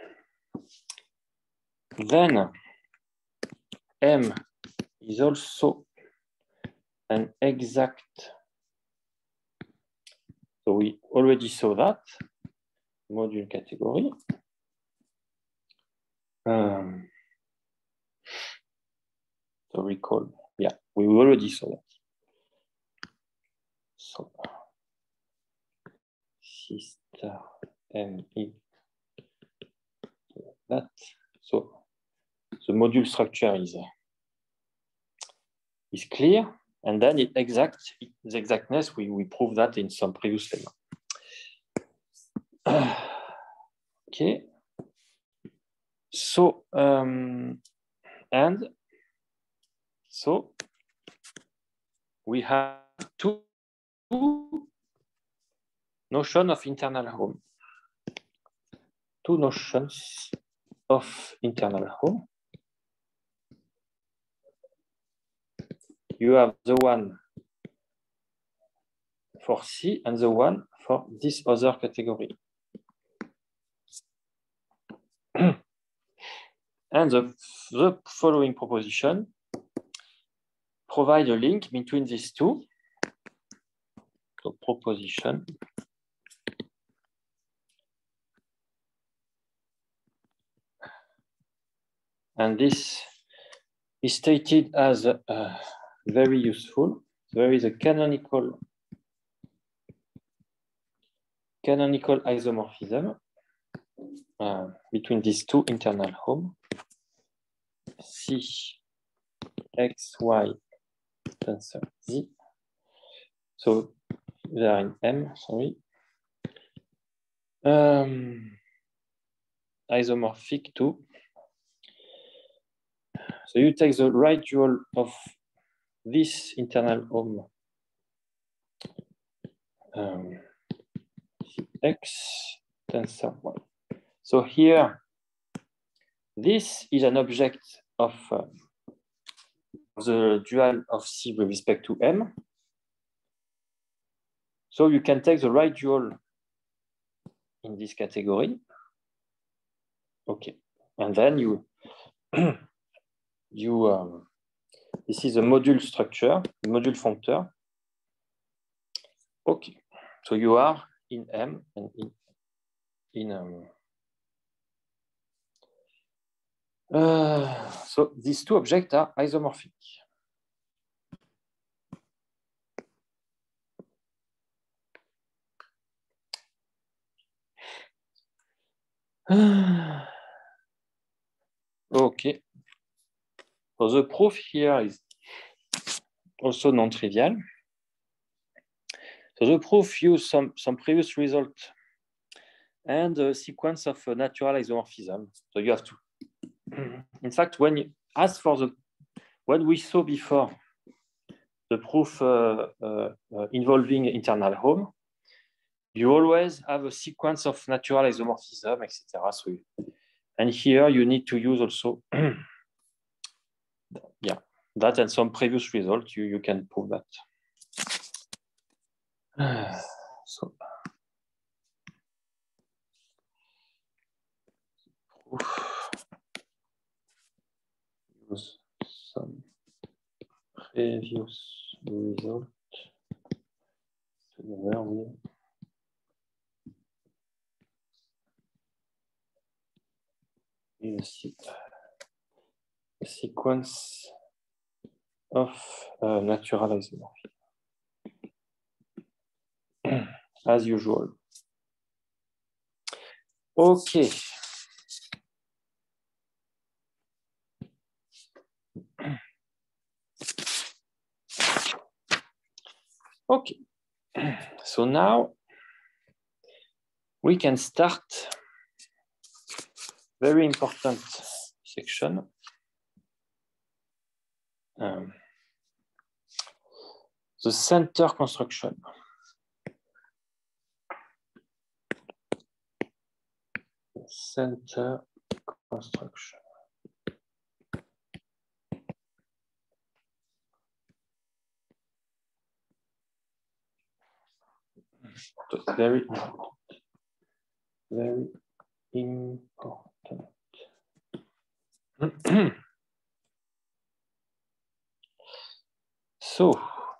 B: Then M is also an exact, so we already saw that, module category. Um, so recall, yeah, we already saw that. So C star M E, that. So the module structure is, is clear, and then it exact, the exactness, we, we prove that in some previous lemma. Okay. So, um, and so we have two notions of internal home. Two notions of internal home. you have the one for C and the one for this other category. And the, the following proposition provide a link between these two. So proposition. And this is stated as uh, very useful. There is a canonical canonical isomorphism uh, between these two internal home. C, X, Y, tensor Z. So they are in M, sorry. Um, isomorphic to. So you take the right dual of this internal home um, X tensor Y. So here, this is an object of uh, the dual of C with respect to M. So you can take the right dual in this category. Okay, and then you you um, this is a module structure, module functor. Okay, so you are in M and in in um, uh, so these two objects are isomorphic. Okay. So the proof here is also non-trivial. So the proof uses some, some previous result and a sequence of uh, natural isomorphism. So you have to, in fact, when you ask for the, what we saw before, the proof uh, uh, uh, involving internal home, you always have a sequence of natural isomorphism, et cetera. So, you, and here you need to use also, yeah, that and some previous result, you, you can prove that. So, use some previous result together with a sequence of uh, natural isomorphism, as usual. Okay. Okay. So now we can start very important section. Um, the center construction. Center construction. Very important. Very important. So,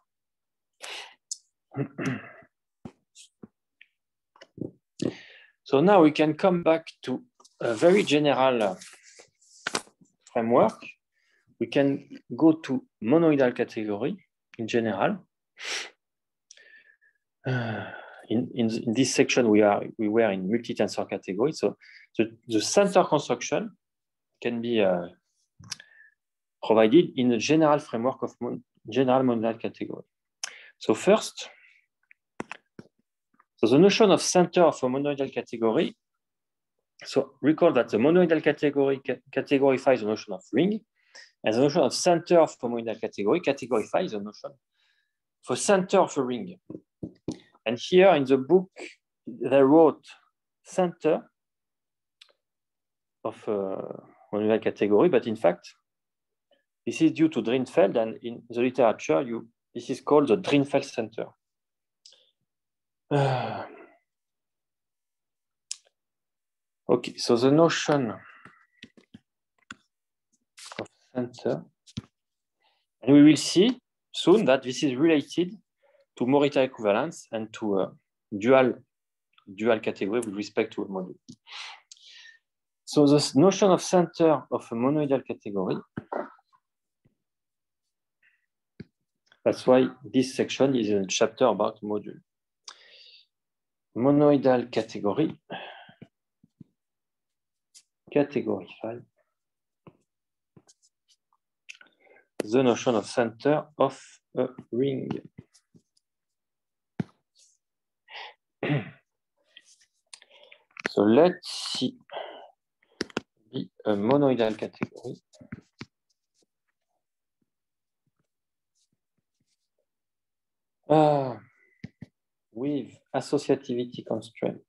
B: so now we can come back to a very general framework. We can go to monoidal category in general. Uh, in, in, in this section, we are we were in multi-tensor category. So the, the center construction can be uh, provided in a general framework of mon general monoidal category. So first, so the notion of center of a monoidal category. So recall that the monoidal category ca categorifies the notion of ring, and the notion of center of a monoidal category categorifies the notion of a center of a ring. And here in the book, they wrote center of a monoidal category, but in fact, this is due to Drinfeld, and in the literature, you this is called the Drinfeld center. Uh, okay, so the notion of center, and we will see soon that this is related to Morita equivalence and to uh, dual dual category with respect to a module. So the notion of center of a monoidal category, that's why this section is a chapter about module. Monoidal category, category five, the notion of center of a ring. So let's see be a monoidal category. Uh, with associativity constraint.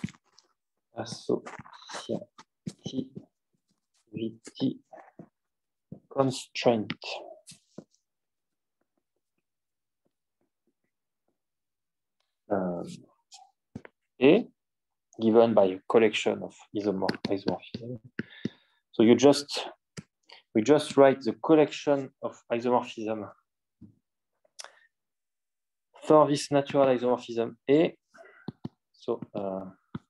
B: Associativity constraint. Um, A given by a collection of isomorph isomorphism. So you just we just write the collection of isomorphism for this natural isomorphism A. So uh,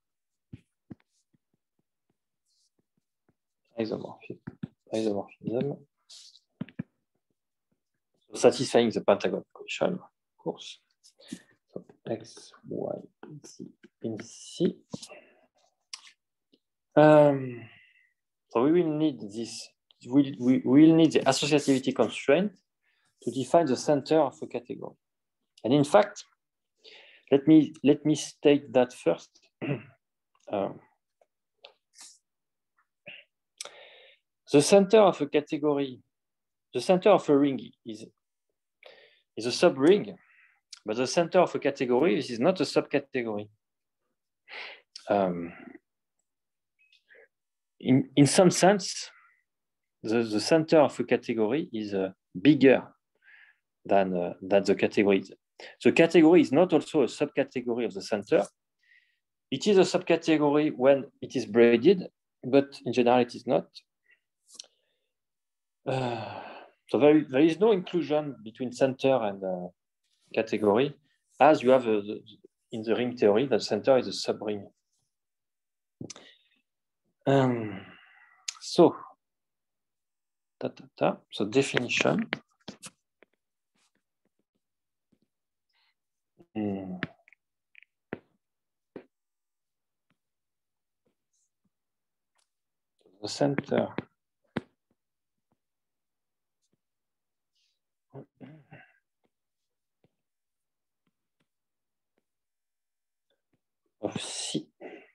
B: isomorphism, isomorphism so satisfying the pentagon equation, of course. So X, Y, Z in C. Um, so we will need this. We, we, we will need the associativity constraint to define the center of a category. And in fact, let me let me state that first. um, the center of a category, the center of a ring is is a subring, but the center of a category this is not a subcategory. Um, in in some sense, the, the center of a category is uh, bigger than uh, than the category. The category is not also a subcategory of the center. It is a subcategory when it is braided, but in general it is not. Uh, so there, there is no inclusion between center and uh, category, as you have uh, the, in the ring theory, that center is a subring. Um, so, ta, ta, ta. So definition. Hmm. The center of C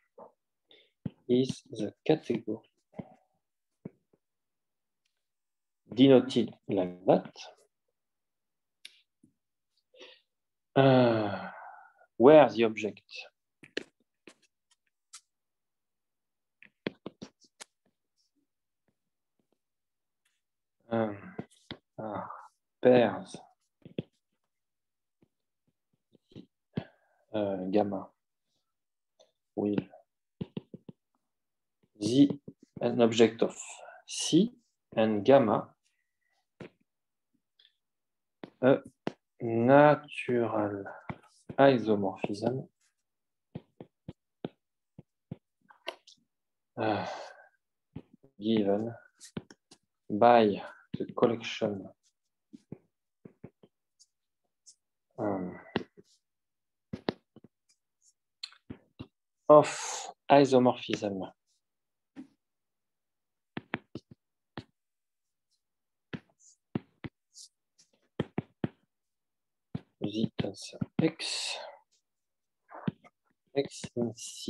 B: is the category denoted like that, uh, where the object um, are pairs uh, gamma with Z an object of C and gamma a natural isomorphism uh, given by the collection um, of isomorphism Z tensor X, X in C.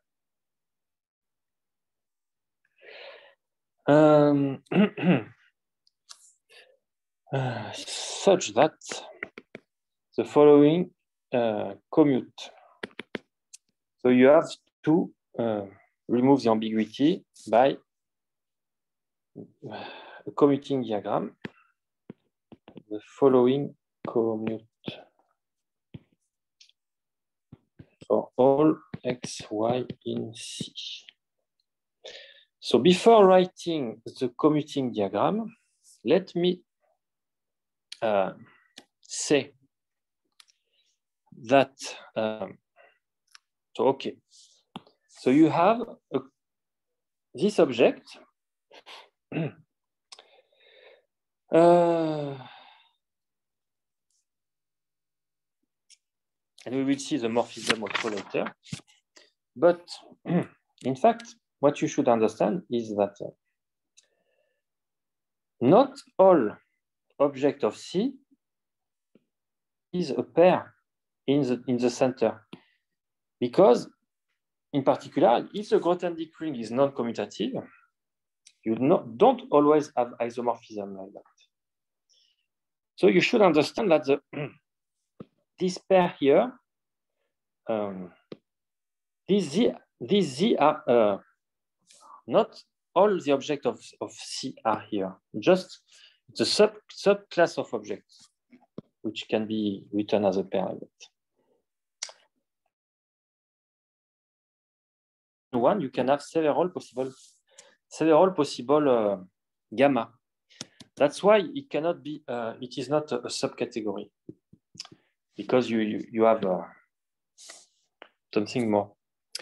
B: Um, uh, such that the following uh, commute. So you have to uh, remove the ambiguity by a commuting diagram. the following commute for all x, y in C. So before writing the commuting diagram, let me uh, say that, um, so okay, so you have a, this object, uh, and we will see the morphism also later. But in fact, what you should understand is that uh, not all object of C is a pair in the, in the center. Because in particular, if the Grothendieck ring is non-commutative, you not, don't always have isomorphism like that. So you should understand that the, this pair here, um, these Z, these Z are uh, not all the objects of, of C are here, just the sub subclass of objects, which can be written as a pair. One, you can have several possible, several possible uh, gamma. That's why it cannot be, uh, it is not a, a subcategory, because you, you, you have uh, something more.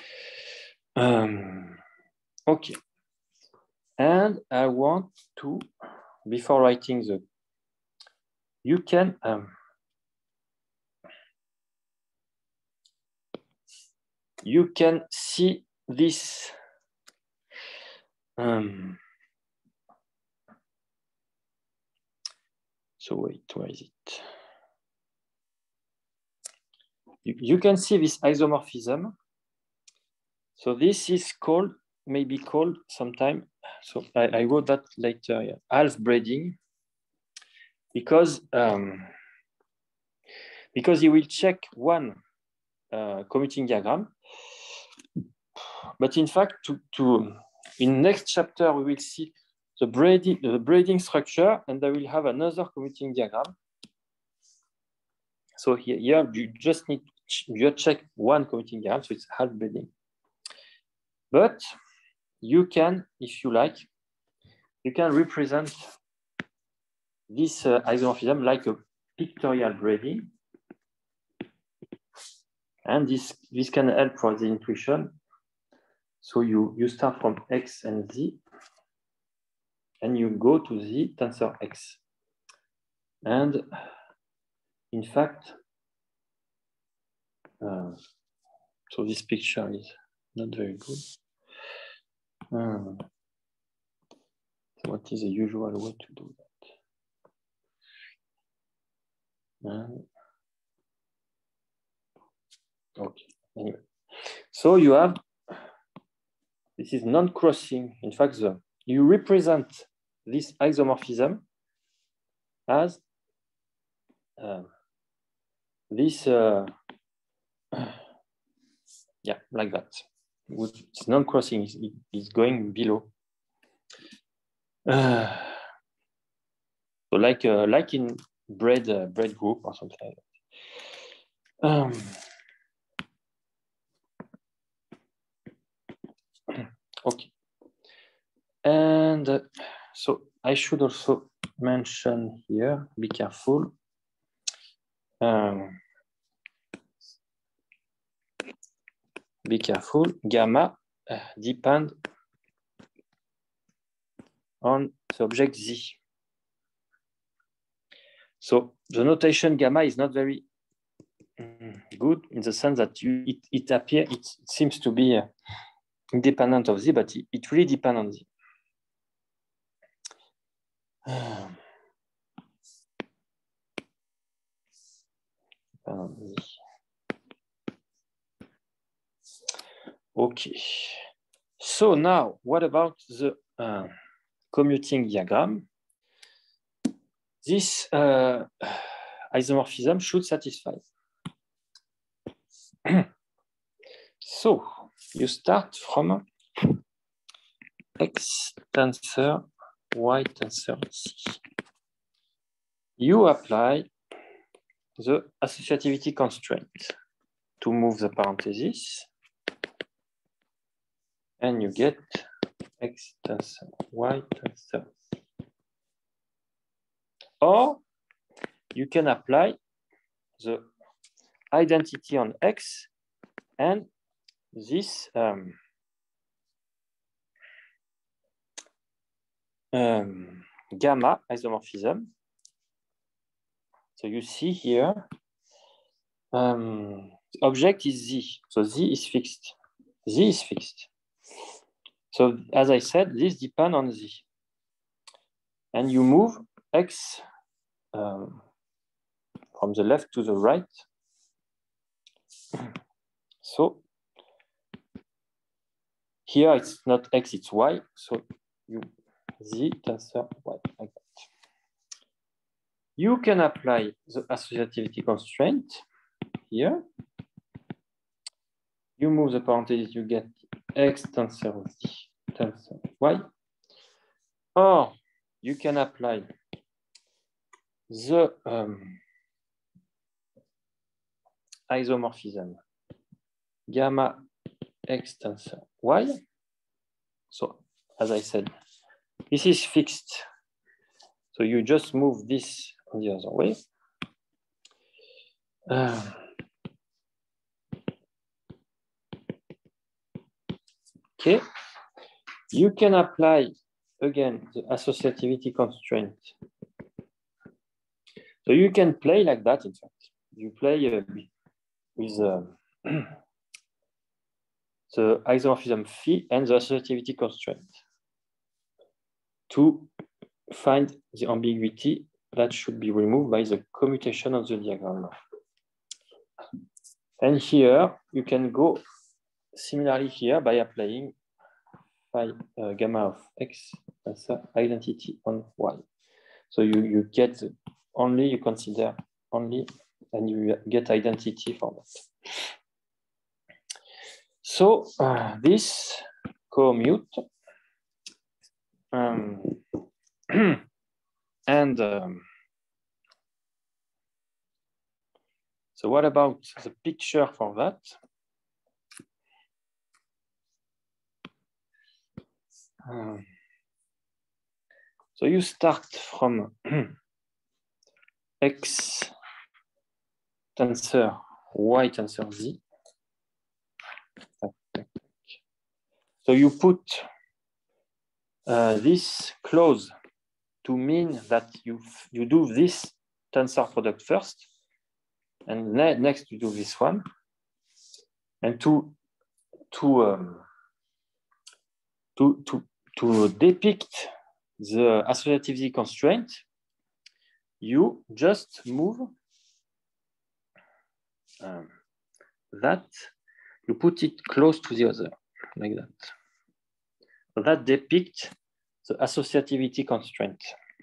B: Um, okay. And I want to, before writing the, you can, um, you can see this. Um, so wait, where is it? You, you can see this isomorphism. So this is called, maybe called sometime, so I, I wrote that later, yeah, half braiding, because, um, because you will check one uh, commuting diagram. But in fact, to, to in next chapter, we will see the braiding, the braiding structure, and I will have another commuting diagram. So here, here you just need to check one commuting diagram, so it's half braiding. But you can, if you like, you can represent this uh, isomorphism like a pictorial braiding. And this, this can help for the intuition. So you, you start from X and Z, and you go to the tensor X. And in fact, uh, so this picture is not very good. Um, what is the usual way to do that? And, okay, anyway. So you have, this is non-crossing. In fact, the, you represent this isomorphism as uh, this, uh, yeah, like that. It's non-crossing, it's, it's going below. Uh, so like uh, like in braid uh, braid group or something like that. Um, okay, and uh, so I should also mention here. Be careful. Um, be careful. Gamma uh, depend on the object Z. So the notation gamma is not very good in the sense that you, it, it appears, it, it seems to be uh, independent of Z, but it, it really depends on Z. Um, um, okay. So now, what about the uh, commuting diagram? This uh, isomorphism should satisfy. So you start from X tensor, Y tensor C. you apply the associativity constraint to move the parenthesis, and you get x tensor y tensor z. Or you can apply the identity on x and this um, um, gamma isomorphism. So you see here, um, the object is z, so z is fixed. Z is fixed. So as I said, this depends on z. And you move x um, from the left to the right. So here it's not x, it's y. So you z tensor y like that. You can apply the associativity constraint here. You move the parenthesis, you get x tensor z tensor y. Or you can apply the um, isomorphism gamma x tensor y. So as I said, this is fixed. So you just move this on the other way. Uh, okay. You can apply again the associativity constraint. So you can play like that, in fact. You play uh, with uh, the isomorphism phi and the associativity constraint to find the ambiguity that should be removed by the commutation of the diagram. And here you can go similarly here by applying phi uh, gamma of x as an identity on y. So you, you get only, you consider only, and you get identity for that. So uh, this commute um, and um, so what about the picture for that? Um, so you start from x tensor y tensor z. So you put uh, this clause to mean that you you do this tensor product first, and ne next you do this one, and to to um, to to to depict the associativity constraint, you just move um, that, you put it close to the other, like that. So that depicts the associativity constraint.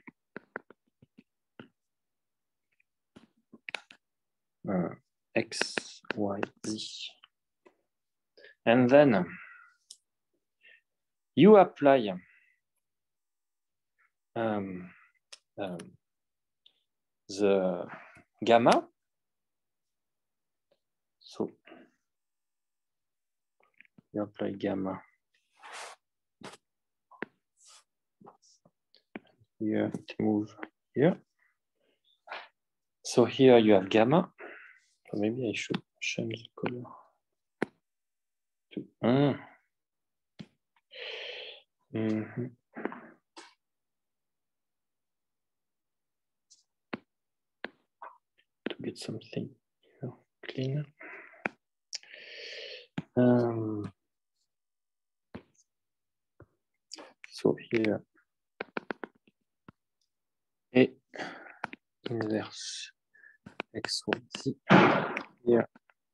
B: Uh, X, Y, Z. And then you apply um, um, the gamma. So you apply gamma. Here it moves here. So here you have gamma. So maybe I should change the color to mm. Mm-hmm. To get something clean. Um, so here A inverse X Y Z. Here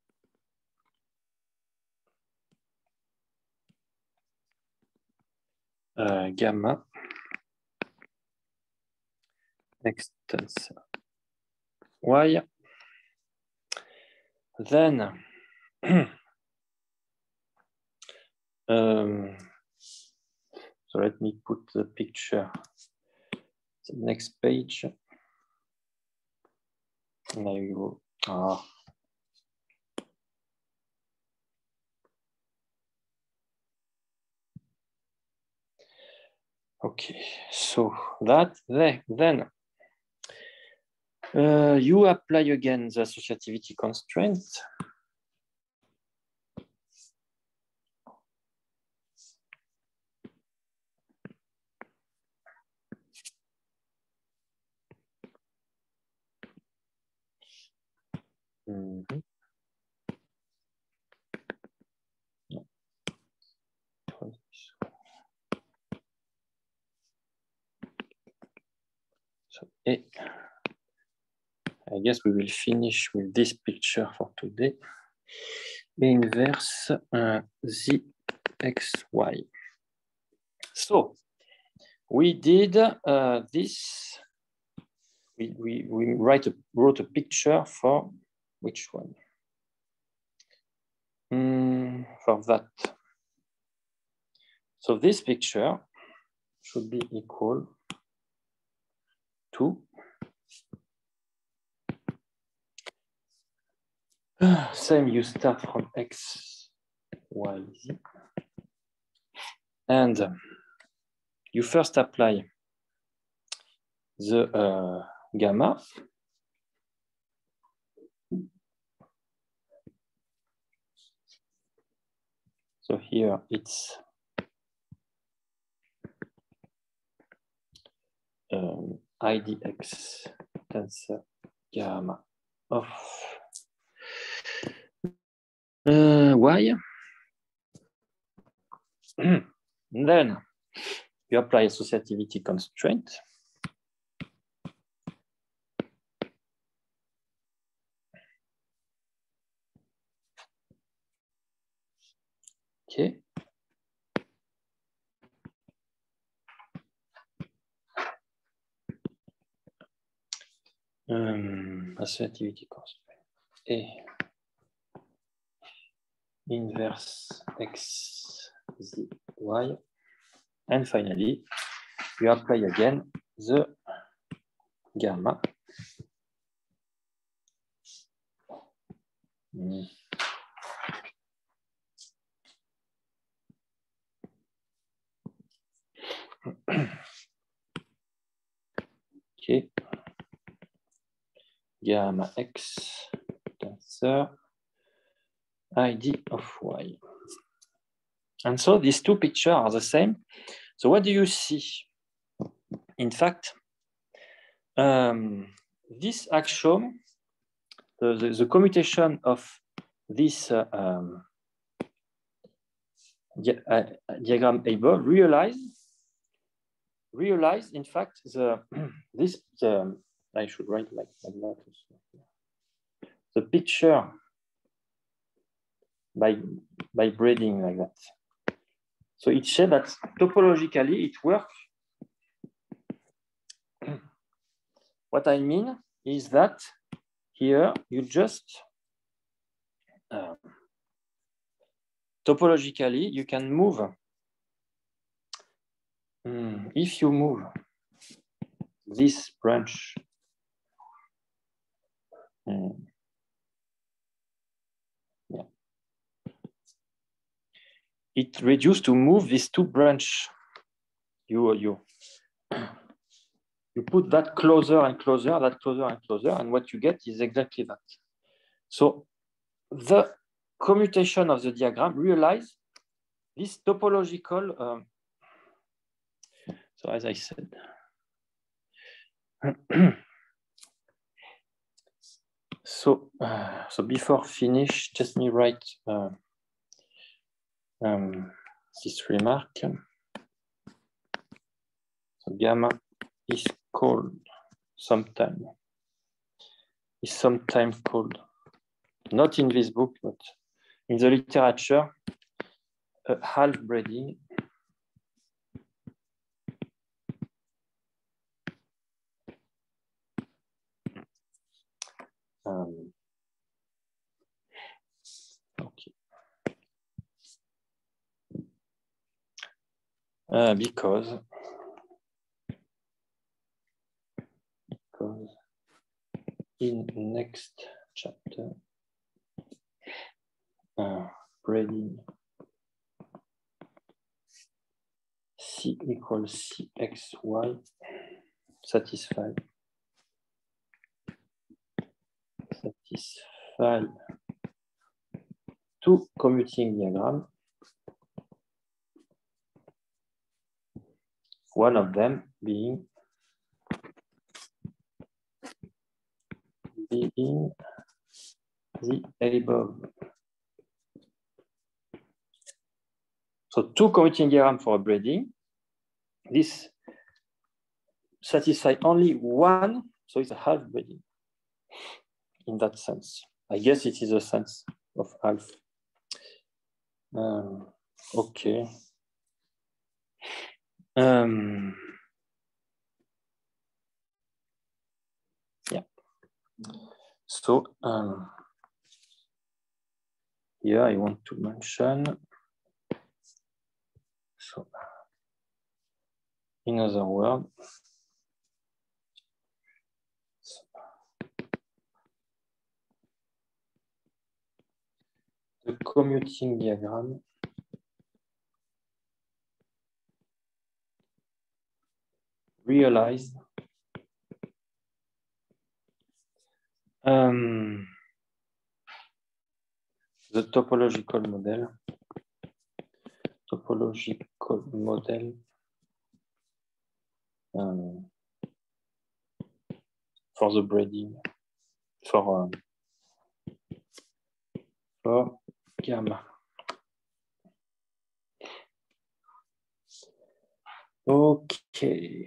B: uh, gamma X tensor Y. Then um, so let me put the picture the next page. There you go. Ah. Okay, so that then uh, you apply again the associativity constraint. Mm-hmm. No. So, A. I guess we will finish with this picture for today. Inverse uh, Z X Y. So we did uh, this. We, we, we write a, wrote a picture for which one? Mm, for that. So this picture should be equal to same, you start from X, Y, Z. And you first apply the uh, gamma. So here it's um, I D X tensor gamma of uh, Y. Then you apply associativity constraint. Okay. Um, associativity constraint. A inverse X, Z, Y. And finally, you apply again the gamma. Mm. Okay. Gamma X tensor I D of Y. And so these two pictures are the same. So what do you see? In fact, um, this axiom, the, the, the commutation of this uh, um, di uh, diagram above realize, realize in fact the this the, I should write like, like that. The picture by by braiding like that. So it said that topologically it works. What I mean is that here you just uh, topologically you can move. Mm, if you move this branch, mm, yeah, it reduced to move these two branch. You you you put that closer and closer, that closer and closer, and what you get is exactly that. So the commutation of the diagram realize this topological. Um, so as I said. So, uh, so before finish, just me write uh, um, this remark. So gamma is called sometime, is sometimes called, not in this book, but in the literature, a half braiding. Um, okay. Uh, because, because in next chapter. Uh, breading C equals C X Y satisfy satisfy two commuting diagram. One of them being being the above. So two commuting diagram for a breading. This satisfies only one, so it's a half breading in that sense. I guess it is a sense of half. Um, okay. Um, yeah. So um, here I want to mention. So, in other words, the commuting diagram realized um, the topological model, topological model um, for the breading, for um, for gamma. Okay.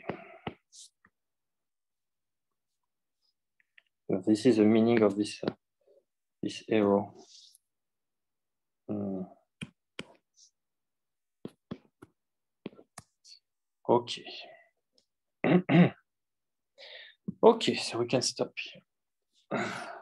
B: So this is the meaning of this uh, this arrow. Mm. Okay. Okay, so we can stop here.